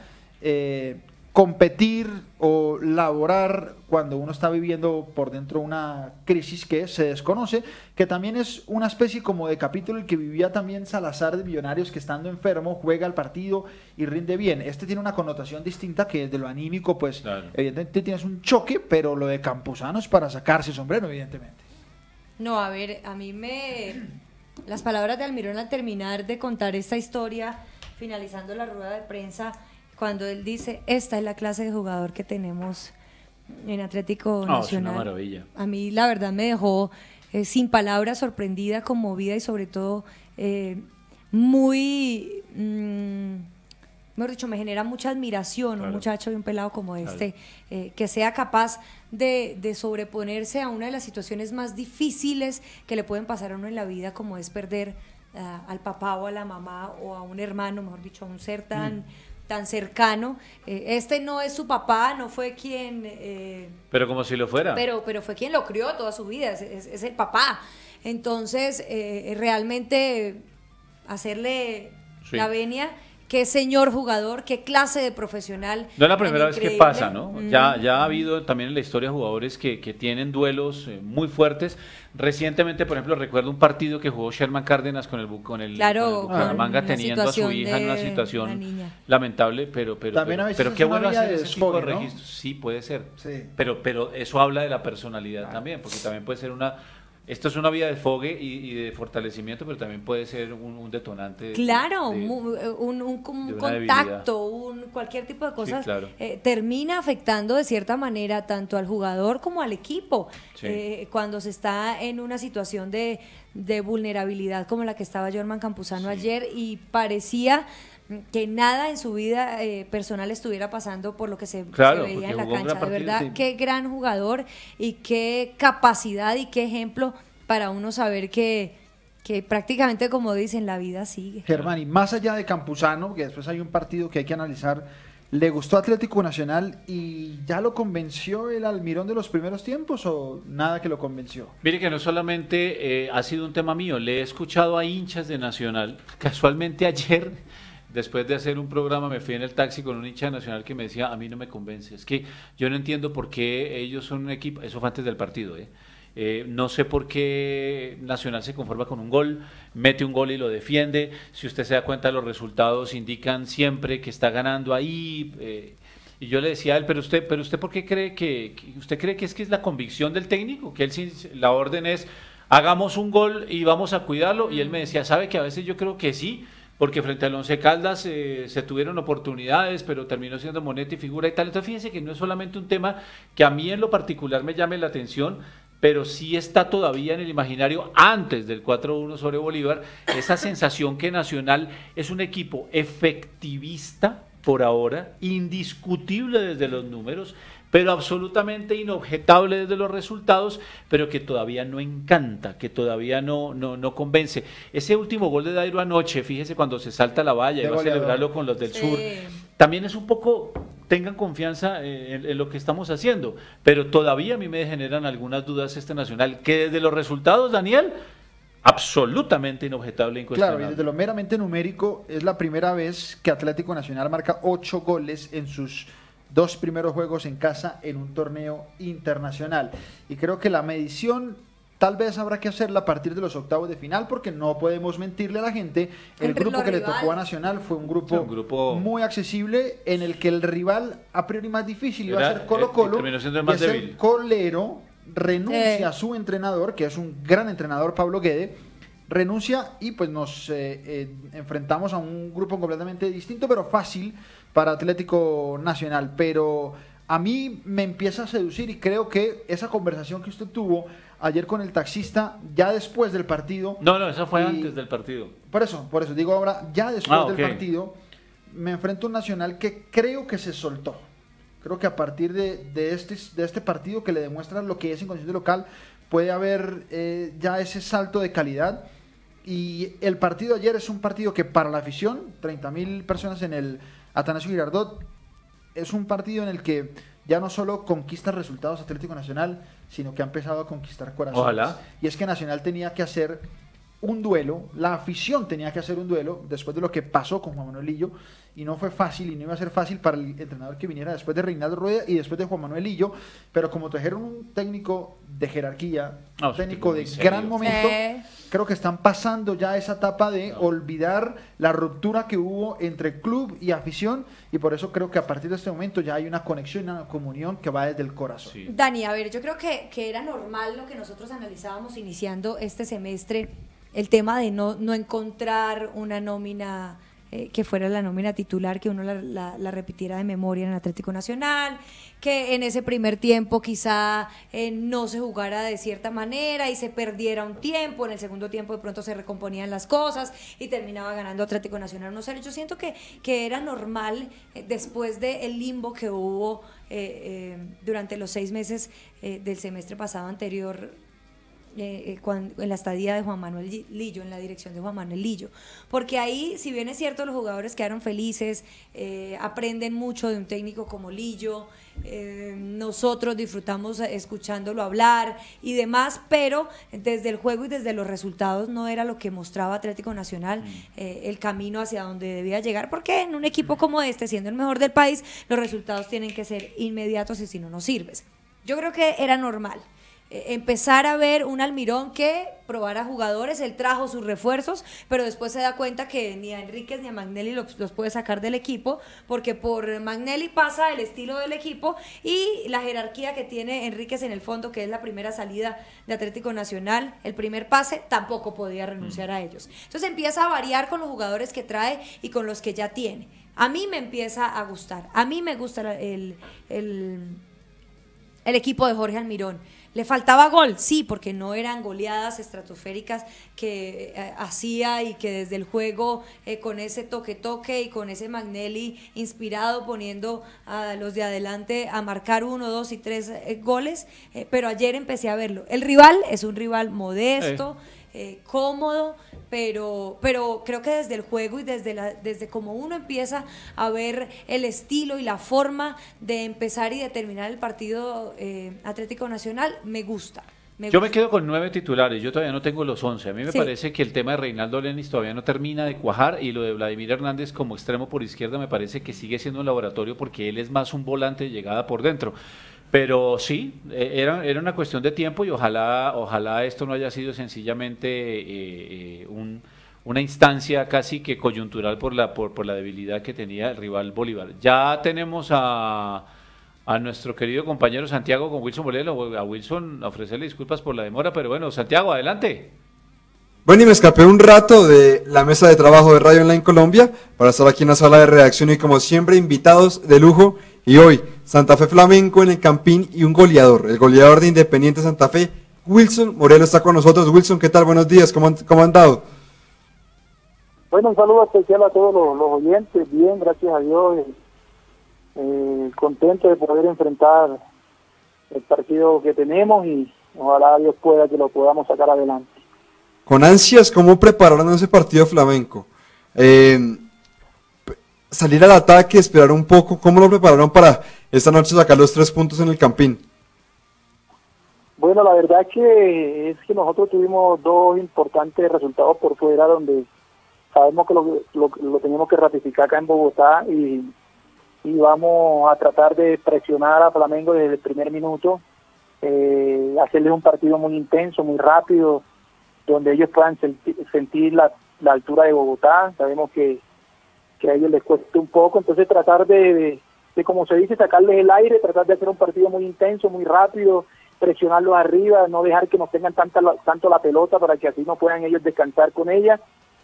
competir o laborar cuando uno está viviendo por dentro una crisis que se desconoce, que también es una especie como de capítulo el que vivía también Salazar de Millonarios, que estando enfermo juega el partido y rinde bien. Este tiene una connotación distinta, que desde lo anímico pues evidentemente tienes un choque, pero lo de Campuzano es para sacarse el sombrero, evidentemente. No, a ver, a mí las palabras de Almirón al terminar de contar esta historia, finalizando la rueda de prensa, cuando él dice, esta es la clase de jugador que tenemos en Atlético Nacional. Es una maravilla. A mí la verdad me dejó sin palabras, sorprendida, conmovida y sobre todo muy, mejor dicho, me genera mucha admiración un muchacho y un pelado como este, que sea capaz de sobreponerse a una de las situaciones más difíciles que le pueden pasar a uno en la vida, como es perder al papá o a la mamá o a un hermano, mejor dicho, a un ser tan cercano. Este no es su papá, no fue quien... pero como si lo fuera. Pero fue quien lo crió toda su vida, es el papá. Entonces, realmente hacerle la venia, qué señor jugador, qué clase de profesional. No es la primera vez que pasa, ¿no? Ya ha habido también en la historia jugadores que tienen duelos muy fuertes. Recientemente, por ejemplo, recuerdo un partido que jugó Sherman Cárdenas con el Bucaramanga, teniendo a su hija en una situación lamentable, pero qué bueno hacer ese tipo de registros. Sí, puede ser. Sí. Pero eso habla de la personalidad también, porque también puede ser esto es una vía de desfogue y de fortalecimiento, pero también puede ser un detonante. Claro, un contacto, cualquier tipo de cosas, termina afectando de cierta manera tanto al jugador como al equipo. Sí. Cuando se está en una situación de vulnerabilidad como la que estaba Jorman Campuzano ayer, y parecía que nada en su vida personal estuviera pasando por lo que se veía en la cancha. De verdad, qué gran jugador y qué capacidad y qué ejemplo para uno saber que que prácticamente, como dicen, la vida sigue. Germán, y más allá de Campuzano, que después hay un partido que hay que analizar, ¿le gustó Atlético Nacional y ya lo convenció el Almirón de los primeros tiempos o nada que lo convenció? Mire que no solamente ha sido un tema mío, le he escuchado a hinchas de Nacional. Casualmente ayer, después de hacer un programa, me fui en el taxi con un hincha de Nacional que me decía, a mí no me convence, es que yo no entiendo por qué ellos son un equipo, eso fue antes del partido, no sé por qué Nacional se conforma con un gol, mete un gol y lo defiende. Si usted se da cuenta, los resultados indican siempre que está ganando ahí. Y yo le decía a él, pero usted ¿por qué cree que usted cree que es la convicción del técnico? Que la orden es, hagamos un gol y vamos a cuidarlo. Y él me decía, ¿sabe que a veces yo creo que sí? Porque frente al Once Caldas se tuvieron oportunidades, pero terminó siendo moneta y figura y tal. Entonces fíjense que no es solamente un tema que a mí en lo particular me llame la atención, pero sí está todavía en el imaginario, antes del 4-1 sobre Bolívar, esa sensación que Nacional es un equipo efectivista por ahora, indiscutible desde los números, pero absolutamente inobjetable desde los resultados, pero que todavía no encanta, que todavía no convence. Ese último gol de Dairo anoche, fíjese cuando se salta la valla y va a celebrarlo con los del sur, también es un poco, tengan confianza en lo que estamos haciendo, pero todavía a mí me generan algunas dudas este Nacional, que desde los resultados, Daniel, absolutamente inobjetable e incuestionable. Claro, y desde lo meramente numérico, es la primera vez que Atlético Nacional marca 8 goles en sus 2 primeros juegos en casa en un torneo internacional. Y creo que la medición tal vez habrá que hacerla a partir de los octavos de final, porque no podemos mentirle a la gente. El grupo que le tocó a Nacional fue un grupo muy accesible, en el que el rival a priori más difícil iba a ser Colo-Colo, y el colero renuncia a su entrenador, que es un gran entrenador, Pablo Guede, renuncia y pues nos enfrentamos a un grupo completamente distinto, pero fácil para Atlético Nacional. Pero a mí me empieza a seducir, y creo que esa conversación que usted tuvo ayer con el taxista, ya después del partido... No, esa fue antes del partido. Por eso digo ahora, ya después del partido, me enfrento a un Nacional que creo que se soltó. Creo que a partir de este partido, que le demuestra lo que es en condición de local, puede haber ya ese salto de calidad. Y el partido de ayer es un partido que para la afición, 30.000 personas en el Atanasio Girardot, es un partido en el que ya no solo conquista resultados Atlético Nacional, sino que ha empezado a conquistar corazones. Ojalá. Y es que Nacional tenía que hacer un duelo, la afición tenía que hacer un duelo después de lo que pasó con Juan Manuel Lillo, y no fue fácil, y no iba a ser fácil para el entrenador que viniera después de Reinaldo Rueda y después de Juan Manuel Lillo, pero como trajeron un técnico de jerarquía, un técnico de gran momento, creo que están pasando ya esa etapa de olvidar la ruptura que hubo entre club y afición, y por eso creo que a partir de este momento ya hay una conexión, una comunión que va desde el corazón. Dani, a ver, yo creo que era normal lo que nosotros analizábamos iniciando este semestre, el tema de no encontrar una nómina que fuera la nómina titular, que uno la repitiera de memoria en el Atlético Nacional, que en ese primer tiempo quizá no se jugara de cierta manera y se perdiera un tiempo, en el segundo tiempo de pronto se recomponían las cosas y terminaba ganando Atlético Nacional 1-0. Yo siento que era normal, después del limbo que hubo durante los 6 meses del semestre pasado anterior, en la estadía de Juan Manuel Lillo, en la dirección de Juan Manuel Lillo, porque ahí, si bien es cierto, los jugadores quedaron felices, aprenden mucho de un técnico como Lillo, nosotros disfrutamos escuchándolo hablar y demás, pero desde el juego y desde los resultados no era lo que mostraba Atlético Nacional, el camino hacia donde debía llegar, porque en un equipo como este, siendo el mejor del país, los resultados tienen que ser inmediatos, y si no, no sirves. Yo creo que era normal empezar a ver un Almirón que probara jugadores. Él trajo sus refuerzos, pero después se da cuenta que ni a Enríquez ni a Magnelli los puede sacar del equipo, porque por Magnelli pasa el estilo del equipo y la jerarquía que tiene Enríquez en el fondo, que es la primera salida de Atlético Nacional, el primer pase, tampoco podía renunciar a ellos. Entonces empieza a variar con los jugadores que trae y con los que ya tiene. A mí me empieza a gustar, a mí me gusta el equipo de Jorge Almirón. ¿Le faltaba gol? Sí, porque no eran goleadas estratosféricas que hacía, y que desde el juego, con ese toque y con ese Magnelli inspirado, poniendo a los de adelante a marcar 1, 2 y 3 goles, pero ayer empecé a verlo. El rival es un rival modesto, cómodo, pero creo que desde el juego y desde como uno empieza a ver el estilo y la forma de empezar y de terminar el partido Atlético Nacional, me gusta. Yo me quedo con 9 titulares, yo todavía no tengo los 11. A mí me parece que el tema de Reinaldo Lenis todavía no termina de cuajar, y lo de Vladimir Hernández como extremo por izquierda me parece que sigue siendo un laboratorio, porque él es más un volante de llegada por dentro. Pero sí, era una cuestión de tiempo, y ojalá esto no haya sido sencillamente una instancia casi que coyuntural por la debilidad que tenía el rival Bolívar. Ya tenemos a nuestro querido compañero Santiago con Wilson Bolelo. A Wilson ofrecerle disculpas por la demora, pero bueno, Santiago, adelante. Bueno, y me escapé un rato de la mesa de trabajo de Radio Online Colombia para estar aquí en la sala de redacción, y como siempre invitados de lujo, y hoy Santa Fe Flamenco en el Campín y un goleador, el goleador de Independiente Santa Fe, Wilson Morelo, está con nosotros. Wilson, ¿qué tal? Buenos días, ¿cómo han dado? Bueno, un saludo especial a todos los oyentes, bien, gracias a Dios. Contento de poder enfrentar el partido que tenemos, y ojalá Dios pueda que lo podamos sacar adelante. Con ansias, ¿cómo prepararon ese partido flamenco? Salir al ataque, esperar un poco, ¿cómo lo prepararon para esta noche sacar los 3 puntos en el Campín? Bueno, la verdad es que nosotros tuvimos 2 importantes resultados por fuera, donde sabemos que lo tenemos que ratificar acá en Bogotá, y vamos a tratar de presionar a Flamengo desde el primer minuto, hacerles un partido muy intenso, muy rápido, donde ellos puedan sentir la altura de Bogotá. Sabemos que a ellos les cuesta un poco, entonces tratar de, como se dice, sacarles el aire, tratar de hacer un partido muy intenso, muy rápido, presionarlos arriba, no dejar que nos tengan tanto la pelota, para que así no puedan ellos descansar con ella,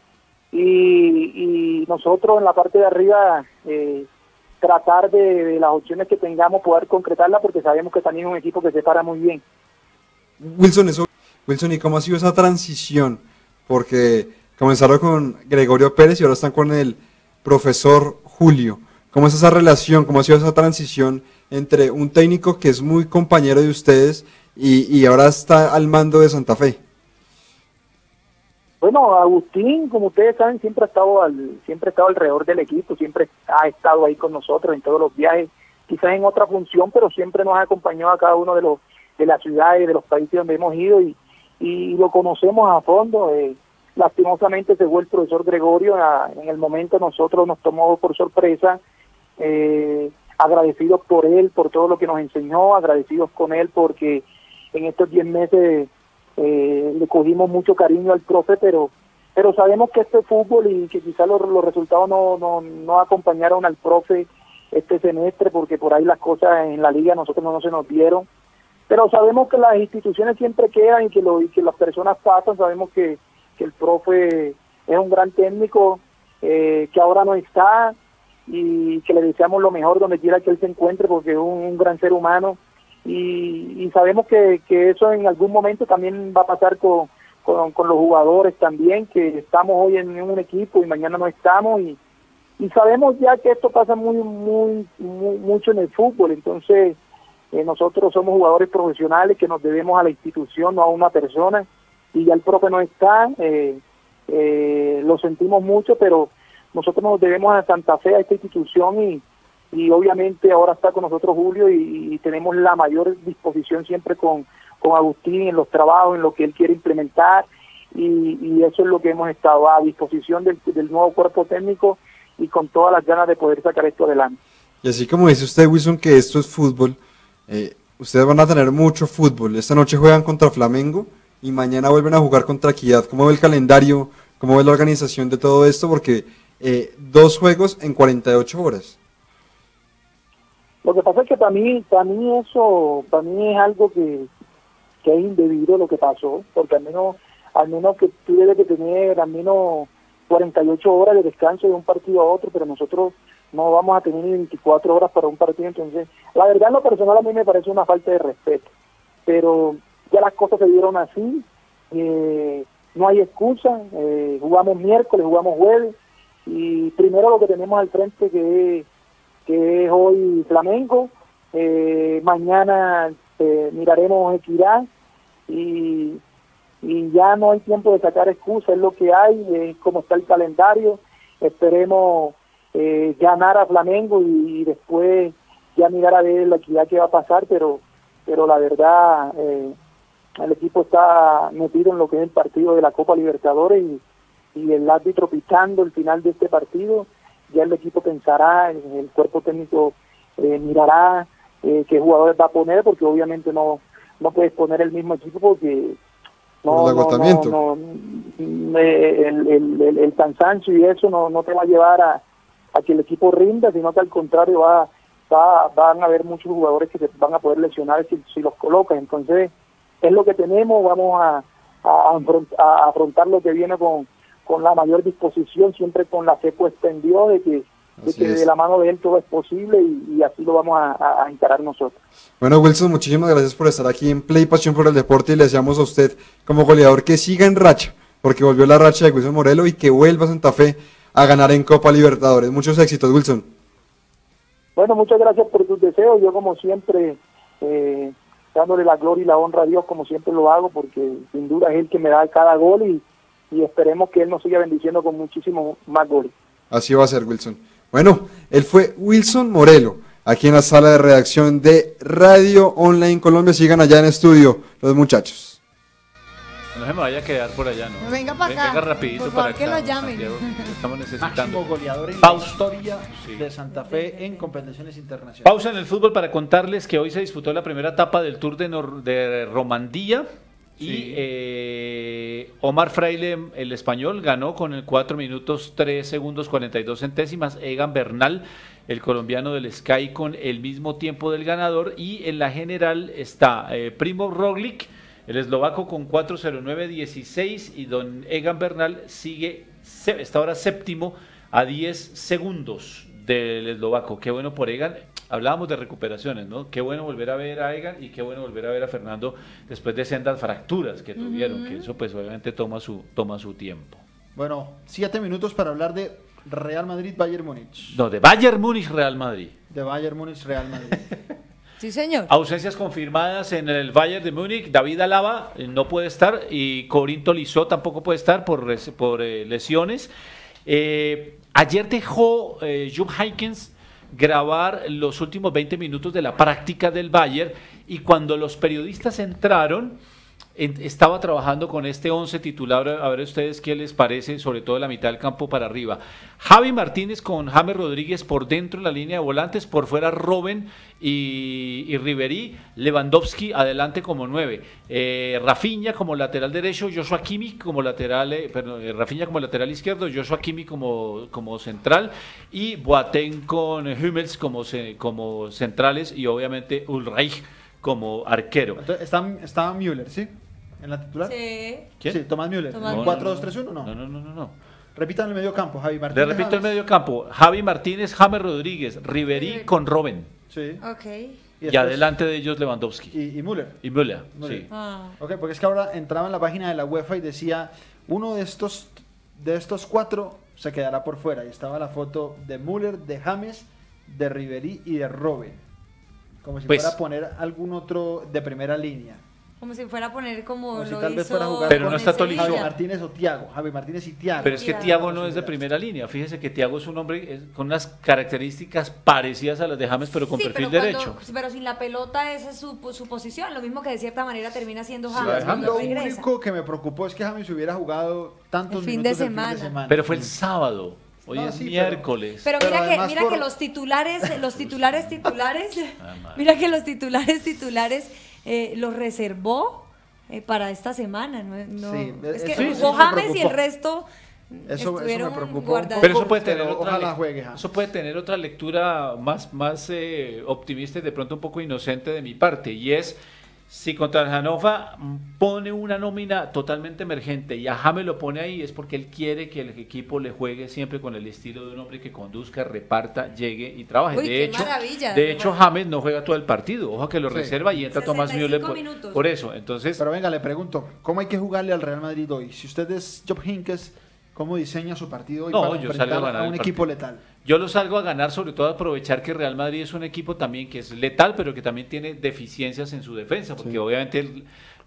y nosotros en la parte de arriba tratar de las opciones que tengamos poder concretarlas, porque sabemos que también es un equipo que se para muy bien. Wilson, ¿y cómo ha sido esa transición? Porque comenzaron con Gregorio Pérez y ahora están con el profesor Julio. ¿Cómo es esa relación? ¿Cómo ha sido esa transición entre un técnico que es muy compañero de ustedes y ahora está al mando de Santa Fe? Bueno, Agustín, como ustedes saben, siempre ha estado alrededor del equipo, siempre ha estado ahí con nosotros en todos los viajes, quizás en otra función, pero siempre nos ha acompañado a cada uno de las ciudades, de los países donde hemos ido, y lo conocemos a fondo. Lastimosamente se fue el profesor Gregorio, en el momento nosotros nos tomó por sorpresa, agradecidos por él, por todo lo que nos enseñó, agradecidos con él porque en estos 10 meses le cogimos mucho cariño al profe, pero sabemos que este fútbol, y que quizás los resultados no acompañaron al profe este semestre, porque por ahí las cosas en la liga nosotros no se nos dieron, pero sabemos que las instituciones siempre quedan, y que las personas pasan. Sabemos que el profe es un gran técnico, que ahora no está, y que le deseamos lo mejor donde quiera que él se encuentre, porque es un gran ser humano, y sabemos que eso en algún momento también va a pasar con los jugadores también, que estamos hoy en un equipo y mañana no estamos, y sabemos ya que esto pasa mucho en el fútbol. Entonces nosotros somos jugadores profesionales que nos debemos a la institución, no a una persona, y ya el profe no está, lo sentimos mucho, pero nosotros nos debemos a Santa Fe, a esta institución, y obviamente ahora está con nosotros Julio, y tenemos la mayor disposición siempre con Agustín en los trabajos, en lo que él quiere implementar, y eso es lo que hemos estado a disposición del nuevo cuerpo técnico, y con todas las ganas de poder sacar esto adelante. Y así como dice usted, Wilson, que esto es fútbol, ustedes van a tener mucho fútbol. Esta noche juegan contra Flamengo y mañana vuelven a jugar contra Equidad. ¿Cómo ve el calendario? ¿Cómo ve la organización de todo esto? Porque 2 juegos en 48 horas. Lo que pasa es que para mí es algo que es indebido lo que pasó, porque al menos que tú debes de tener al menos 48 horas de descanso de un partido a otro, pero nosotros no vamos a tener ni 24 horas para un partido. Entonces, la verdad, en lo personal a mí me parece una falta de respeto, pero ya las cosas se dieron así, no hay excusa, jugamos miércoles, jugamos jueves, y primero lo que tenemos al frente que es hoy Flamengo, mañana miraremos Equidad, y y ya no hay tiempo de sacar excusas, es lo que hay, es como está el calendario. Esperemos ganar a Flamengo y después ya mirar a ver la equidad que va a pasar, pero la verdad el equipo está metido en lo que es el partido de la Copa Libertadores y el árbitro pitando el final de este partido, ya el equipo pensará, el cuerpo técnico mirará qué jugadores va a poner, porque obviamente no puedes poner el mismo equipo porque el cansancio y eso no te va a llevar a que el equipo rinda, sino que al contrario van a haber muchos jugadores que se van a poder lesionar si los colocas. Entonces es lo que tenemos, vamos a afrontar lo que viene con la mayor disposición, siempre con la fe puesta en Dios de que de la mano de él todo es posible y así lo vamos a encarar nosotros. Bueno, Wilson, muchísimas gracias por estar aquí en Play Pasión por el Deporte y le deseamos a usted como goleador que siga en racha, porque volvió la racha de Wilson Morelo y que vuelva a Santa Fe a ganar en Copa Libertadores. Muchos éxitos, Wilson. Bueno, muchas gracias por tus deseos. Yo como siempre dándole la gloria y la honra a Dios como siempre lo hago, porque sin duda es Él que me da cada gol y esperemos que Él nos siga bendiciendo con muchísimos más goles. Así va a ser, Wilson. Bueno, él fue Wilson Morelo, aquí en la sala de redacción de Radio Online Colombia. Sigan allá en estudio los muchachos. No se me vaya a quedar por allá, ¿no? Venga para acá. Venga rapidito por favor, para que acá. lo llamen. Santiago, estamos necesitando. Máximo goleador en Pausa. la historia de Santa Fe en competiciones internacionales. Pausa en el fútbol para contarles que hoy se disputó la primera etapa del Tour de Romandía. Y Omar Fraile, el español, ganó con el 4 minutos 3 segundos 42 centésimas. Egan Bernal, el colombiano del Sky, con el mismo tiempo del ganador. Y en la general está Primo Roglic, el eslovaco, con 4:09:16. Y don Egan Bernal está ahora séptimo a 10 segundos del eslovaco. Qué bueno por Egan. Hablábamos de recuperaciones, ¿no? Qué bueno volver a ver a Egan y qué bueno volver a ver a Fernando después de sendas fracturas que tuvieron, que eso pues obviamente toma su tiempo. Bueno, 7 minutos para hablar de Real Madrid-Bayern Múnich. No, de Bayern Múnich-Real Madrid. De Bayern Múnich-Real Madrid. Sí, señor. Ausencias confirmadas en el Bayern de Múnich. David Alaba no puede estar y Corín Tolisso tampoco puede estar por lesiones. Ayer dejó Jupp Heynckes grabar los últimos 20 minutos de la práctica del Bayern y cuando los periodistas entraron estaba trabajando con este 11 titular. A ver ustedes qué les parece, sobre todo de la mitad del campo para arriba. Javi Martínez con James Rodríguez por dentro en la línea de volantes, por fuera Robben y Ribery, Lewandowski adelante como 9, Rafinha como lateral derecho, Joshua Kimmich como lateral, Rafinha como lateral izquierdo, Joshua Kimmich como central y Boateng con Hummels como centrales y obviamente Ulreich como arquero. Entonces, está Müller, ¿sí? ¿En la titular? Sí. ¿Quién? Sí, Tomás Müller. Tomás ¿En 4-2-3-1? No. No. Repitan el medio campo, Javi Martínez. Le repito el medio campo, Javi Martínez, James Rodríguez, Ribery con Robben. Sí. Ok. Y adelante de ellos Lewandowski. Y Müller. Y Müller, sí. Ok, porque es que ahora entraba en la página de la UEFA y decía, uno de estos 4 se quedará por fuera. Y estaba la foto de Müller, de James, de Ribery y de Robben. Como si fuera a poner algún otro de primera línea. Como si fuera a poner como si lo tal vez hizo fuera a jugar pero con no está Tolisso. Javi Martínez o Thiago. Javi Martínez y Thiago. Pero es que Thiago no es de primera línea. Fíjese que Thiago es un hombre con unas características parecidas a las de James, pero con perfil derecho. Pero sin la pelota esa es su posición. Lo mismo que de cierta manera termina siendo James. Lo único que me preocupó es que James hubiera jugado tantos el minutos el fin de semana. Pero fue el sábado. Hoy es miércoles. Pero mira que los titulares, mira que los titulares los reservó para esta semana. Es que jugó James y el resto estuvieron guardados. Pero eso puede tener otra lectura más optimista y de pronto un poco inocente de mi parte, y es si contra el Hannover pone una nómina totalmente emergente y a James lo pone ahí, es porque él quiere que el equipo le juegue siempre con el estilo de un hombre que conduzca, reparta, llegue y trabaje. Uy, de hecho James no juega todo el partido, ojo que lo reserva y entra Tomás Müller por eso. Entonces, pero venga, le pregunto, ¿cómo hay que jugarle al Real Madrid hoy? Si usted es Jupp Heynckes, cómo diseña su partido y No, para yo salgo a enfrentar ganar a un el equipo partido. letal. Yo lo salgo a ganar, sobre todo a aprovechar que Real Madrid es un equipo también que es letal, pero que también tiene deficiencias en su defensa, porque obviamente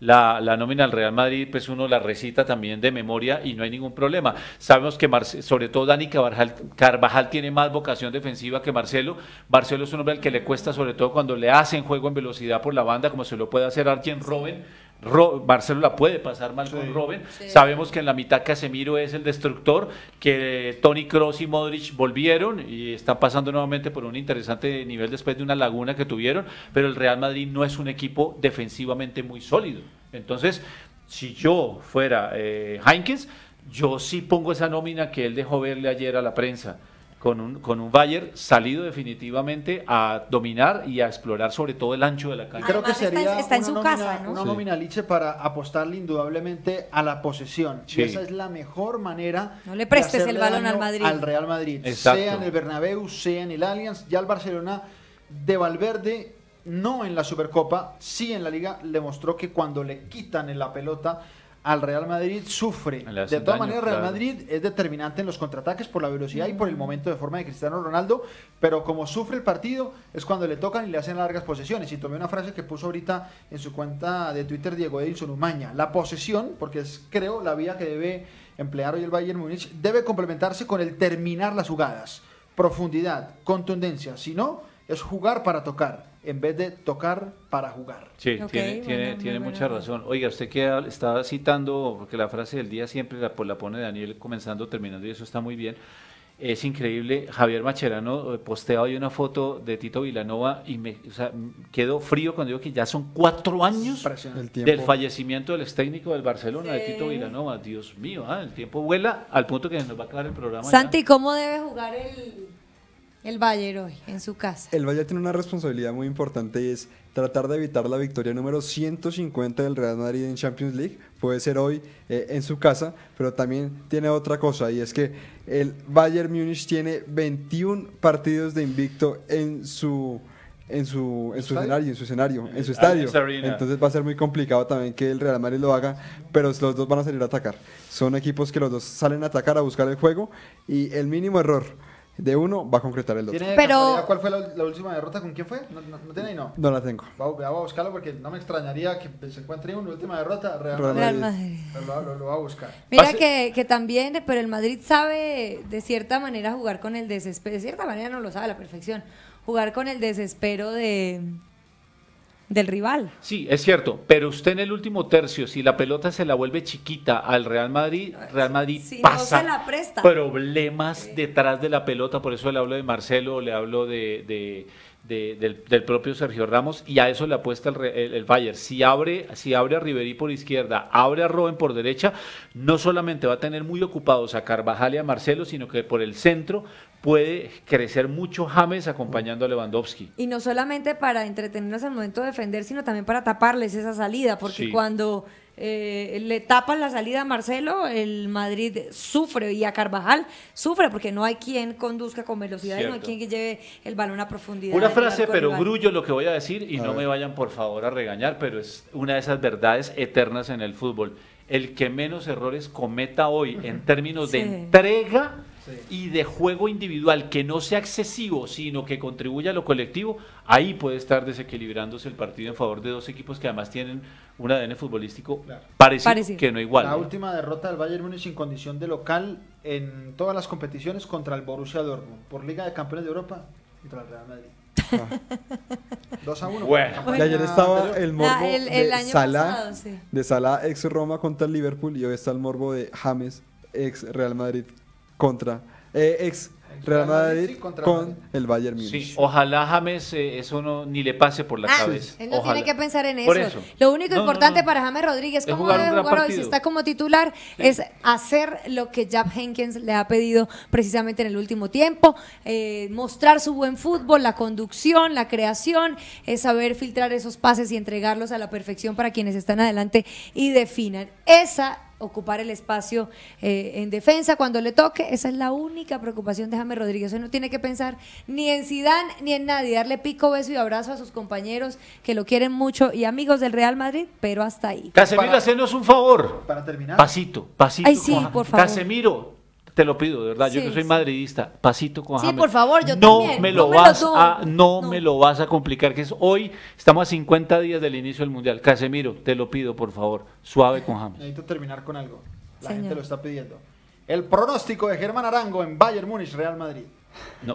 la nómina del Real Madrid, pues uno la recita también de memoria y no hay ningún problema. Sabemos que sobre todo Dani Carvajal tiene más vocación defensiva que Marcelo. Marcelo es un hombre al que le cuesta, sobre todo cuando le hacen juego en velocidad por la banda, como se lo puede hacer Arjen Robben. Marcelo la puede pasar mal con Robben. Sabemos que en la mitad Casemiro es el destructor, que Toni Kroos y Modric volvieron y están pasando nuevamente por un interesante nivel después de una laguna que tuvieron, pero el Real Madrid no es un equipo defensivamente muy sólido. Entonces, si yo fuera Heinkes, yo sí pongo esa nómina que él dejó verle ayer a la prensa, con un Bayern salido definitivamente a dominar y a explorar sobre todo el ancho de la cancha. Creo que sería está en su casa, ¿no? una nómina Liche para apostarle indudablemente a la posesión. Sí. Y esa es la mejor manera No le prestes de hacerle el balón daño al Madrid. al Real Madrid. Exacto. Sea en el Bernabéu, sea en el Allianz. Ya el Barcelona de Valverde, no en la Supercopa, sí en la Liga, le mostró que cuando le quitan la pelota al Real Madrid sufre. Le hace De todas daño, maneras, Real claro. Madrid es determinante en los contraataques por la velocidad y por el momento de forma de Cristiano Ronaldo, pero como sufre el partido es cuando le tocan y le hacen largas posesiones. Y tomé una frase que puso ahorita en su cuenta de Twitter Diego Edinson Umaña: la posesión, porque es, creo, la vía que debe emplear hoy el Bayern Múnich, debe complementarse con el terminar las jugadas, profundidad, contundencia. Si no, es jugar para tocar en vez de tocar para jugar. Sí, Ok, tiene mucha razón. Oiga, usted que está citando, porque la frase del día siempre la pone Daniel comenzando, terminando, y eso está muy bien. Es increíble. Javier Macherano postea hoy una foto de Tito Vilanova y quedo frío cuando digo que ya son 4 años del fallecimiento del ex técnico del Barcelona, de Tito Vilanova. Dios mío, el tiempo vuela al punto que nos va a acabar el programa. Santi, ¿cómo debe jugar el Bayern hoy en su casa? El Bayern tiene una responsabilidad muy importante y es tratar de evitar la victoria número 150 del Real Madrid en Champions League. Puede ser hoy en su casa, pero también tiene otra cosa, y es que el Bayern Múnich tiene 21 partidos de invicto en su escenario, en su estadio. Entonces va a ser muy complicado también que el Real Madrid lo haga, pero los dos van a salir a atacar. Son equipos que los dos salen a atacar, a buscar el juego, y el mínimo error de uno va a concretar el otro. Pero ¿cuál fue la última derrota? ¿Con quién fue? ¿No tiene ahí? No la tengo. Voy a buscarlo porque no me extrañaría que se encuentre una última derrota. Real Madrid. Lo va a buscar. Mira que también, pero el Madrid sabe de cierta manera jugar con el desespero, de cierta manera no lo sabe a la perfección, jugar con el desespero del rival. Sí, es cierto, pero usted en el último tercio, si la pelota se la vuelve chiquita al Real Madrid si pasa no se la presta. problemas detrás de la pelota. Por eso le hablo de Marcelo, le hablo del propio Sergio Ramos, y a eso le apuesta el Bayern. Si abre a Ribery por izquierda, abre a Robben por derecha, no solamente va a tener muy ocupados a Carvajal y a Marcelo, sino que por el centro puede crecer mucho James acompañando a Lewandowski. Y no solamente para entretenernos al momento de defender, sino también para taparles esa salida, porque cuando le tapan la salida a Marcelo, el Madrid sufre, y a Carvajal sufre, porque no hay quien conduzca con velocidad. Cierto. Y no hay quien que lleve el balón a profundidad. Una frase, pero grullo lo que voy a decir, y no me vayan por favor a regañar, pero es una de esas verdades eternas en el fútbol. El que menos errores cometa hoy en términos de entrega y de juego individual, que no sea excesivo, sino que contribuya a lo colectivo, ahí puede estar desequilibrándose el partido en favor de dos equipos que además tienen un ADN futbolístico parecido, que no igual. La última derrota del Bayern Múnich en condición de local en todas las competiciones contra el Borussia Dortmund, por Liga de Campeones de Europa, contra el Real Madrid. 2-1. Bueno. Y ayer estaba el morbo el año Salah, pasado, de Salah ex Roma contra el Liverpool, y hoy está el morbo de James ex Real Madrid contra ex Real Madrid con el Bayern Múnich. Sí, ojalá James eso ni le pase por la cabeza. Él no tiene que pensar en Por eso. Lo único importante para James Rodríguez, es ¿cómo jugar debe un gran jugar hoy? partido. Si está como titular, es hacer lo que Jupp Heynckes le ha pedido precisamente en el último tiempo, mostrar su buen fútbol, la conducción, la creación, saber filtrar esos pases y entregarlos a la perfección para quienes están adelante y definan. Ocupar el espacio en defensa cuando le toque, esa es la única preocupación de James Rodríguez. Hoy no tiene que pensar ni en Zidane ni en nadie, darle pico, beso y abrazo a sus compañeros que lo quieren mucho y amigos del Real Madrid, pero hasta ahí. Casemiro, hacenos un favor. Para terminar. Pasito. Ay, sí, por favor. Casemiro, te lo pido, de verdad, yo Sí, que soy sí. madridista, pasito con Sí, James. por favor, yo no también. Me lo No me lo vas do- a, no no. me lo vas a complicar, que es hoy, estamos a 50 días del inicio del Mundial. Casemiro, te lo pido, por favor, suave con James. Necesito terminar con algo. La Señor. gente lo está pidiendo. El pronóstico de Germán Arango en Bayern Múnich, Real Madrid. No.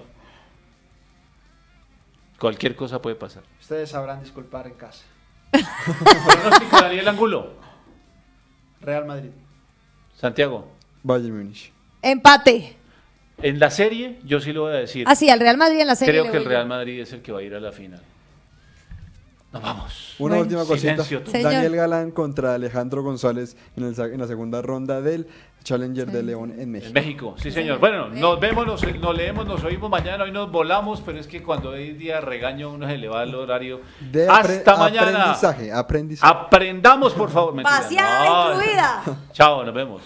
Cualquier cosa puede pasar. Ustedes sabrán disculpar en casa. Pronóstico de Daniel Angulo. Real Madrid. Santiago. Bayern Múnich. Empate. En la serie, yo sí lo voy a decir. Ah, sí, al Real Madrid en la serie. Creo le que el voy yo. Real Madrid es el que va a ir a la final. Nos vamos. Una Bueno. última cosita. Silencio tú. Señor. Daniel Galán contra Alejandro González en la segunda ronda del Challenger de León en México. En México, sí señor. Bueno, nos vemos, nos leemos, nos oímos mañana, hoy nos volamos, pero es que cuando hay día regaño uno se le va el horario. De Hasta mañana. Aprendizaje. Aprendamos, por favor. Mentira, Paseada no. incluida. Chao, nos vemos.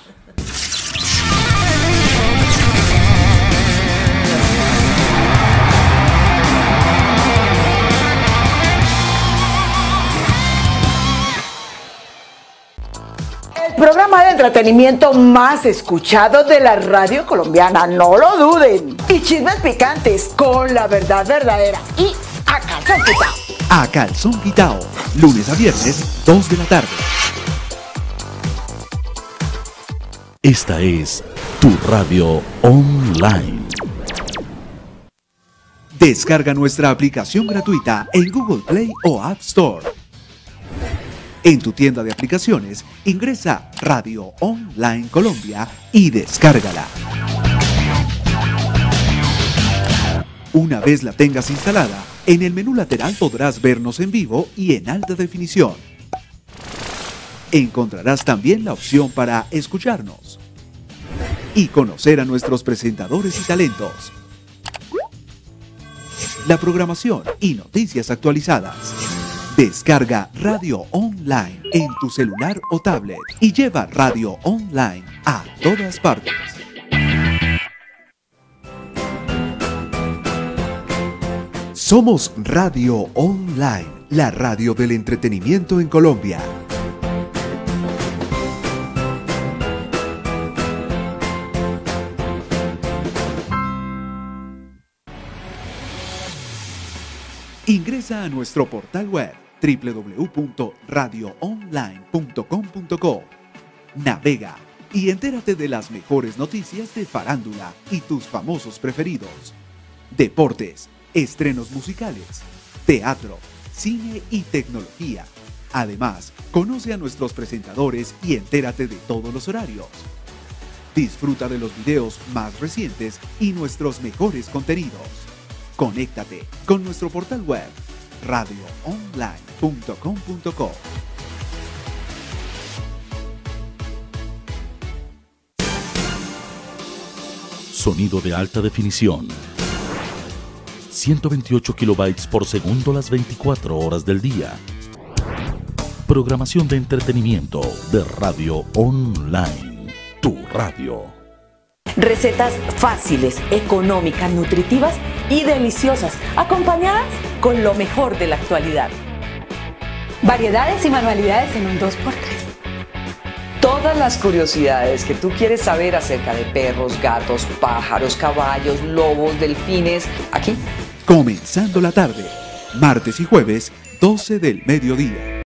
El programa de entretenimiento más escuchado de la radio colombiana, no lo duden. Y chismes picantes con la verdad verdadera y a calzón quitado. A Calzón Quitao, lunes a viernes, 2 de la tarde. Esta es tu radio online. Descarga nuestra aplicación gratuita en Google Play o App Store. En tu tienda de aplicaciones, ingresa Radio Online Colombia y descárgala. Una vez la tengas instalada, en el menú lateral podrás vernos en vivo y en alta definición. Encontrarás también la opción para escucharnos y conocer a nuestros presentadores y talentos. La programación y noticias actualizadas. Descarga Radio Online en tu celular o tablet y lleva Radio Online a todas partes. Somos Radio Online, la radio del entretenimiento en Colombia. Ingresa a nuestro portal web www.radioonline.com.co. Navega y entérate de las mejores noticias de farándula y tus famosos preferidos. Deportes, estrenos musicales, teatro, cine y tecnología. Además, conoce a nuestros presentadores y entérate de todos los horarios. Disfruta de los videos más recientes y nuestros mejores contenidos. Conéctate con nuestro portal web radioonline.com.co. Sonido de alta definición. 128 kilobytes por segundo las 24 horas del día. Programación de entretenimiento de Radio Online. Tu radio. Recetas fáciles, económicas, nutritivas y deliciosas, acompañadas con lo mejor de la actualidad. Variedades y manualidades en un 2x3. Todas las curiosidades que tú quieres saber acerca de perros, gatos, pájaros, caballos, lobos, delfines, aquí. Comenzando la tarde, martes y jueves, 12 del mediodía.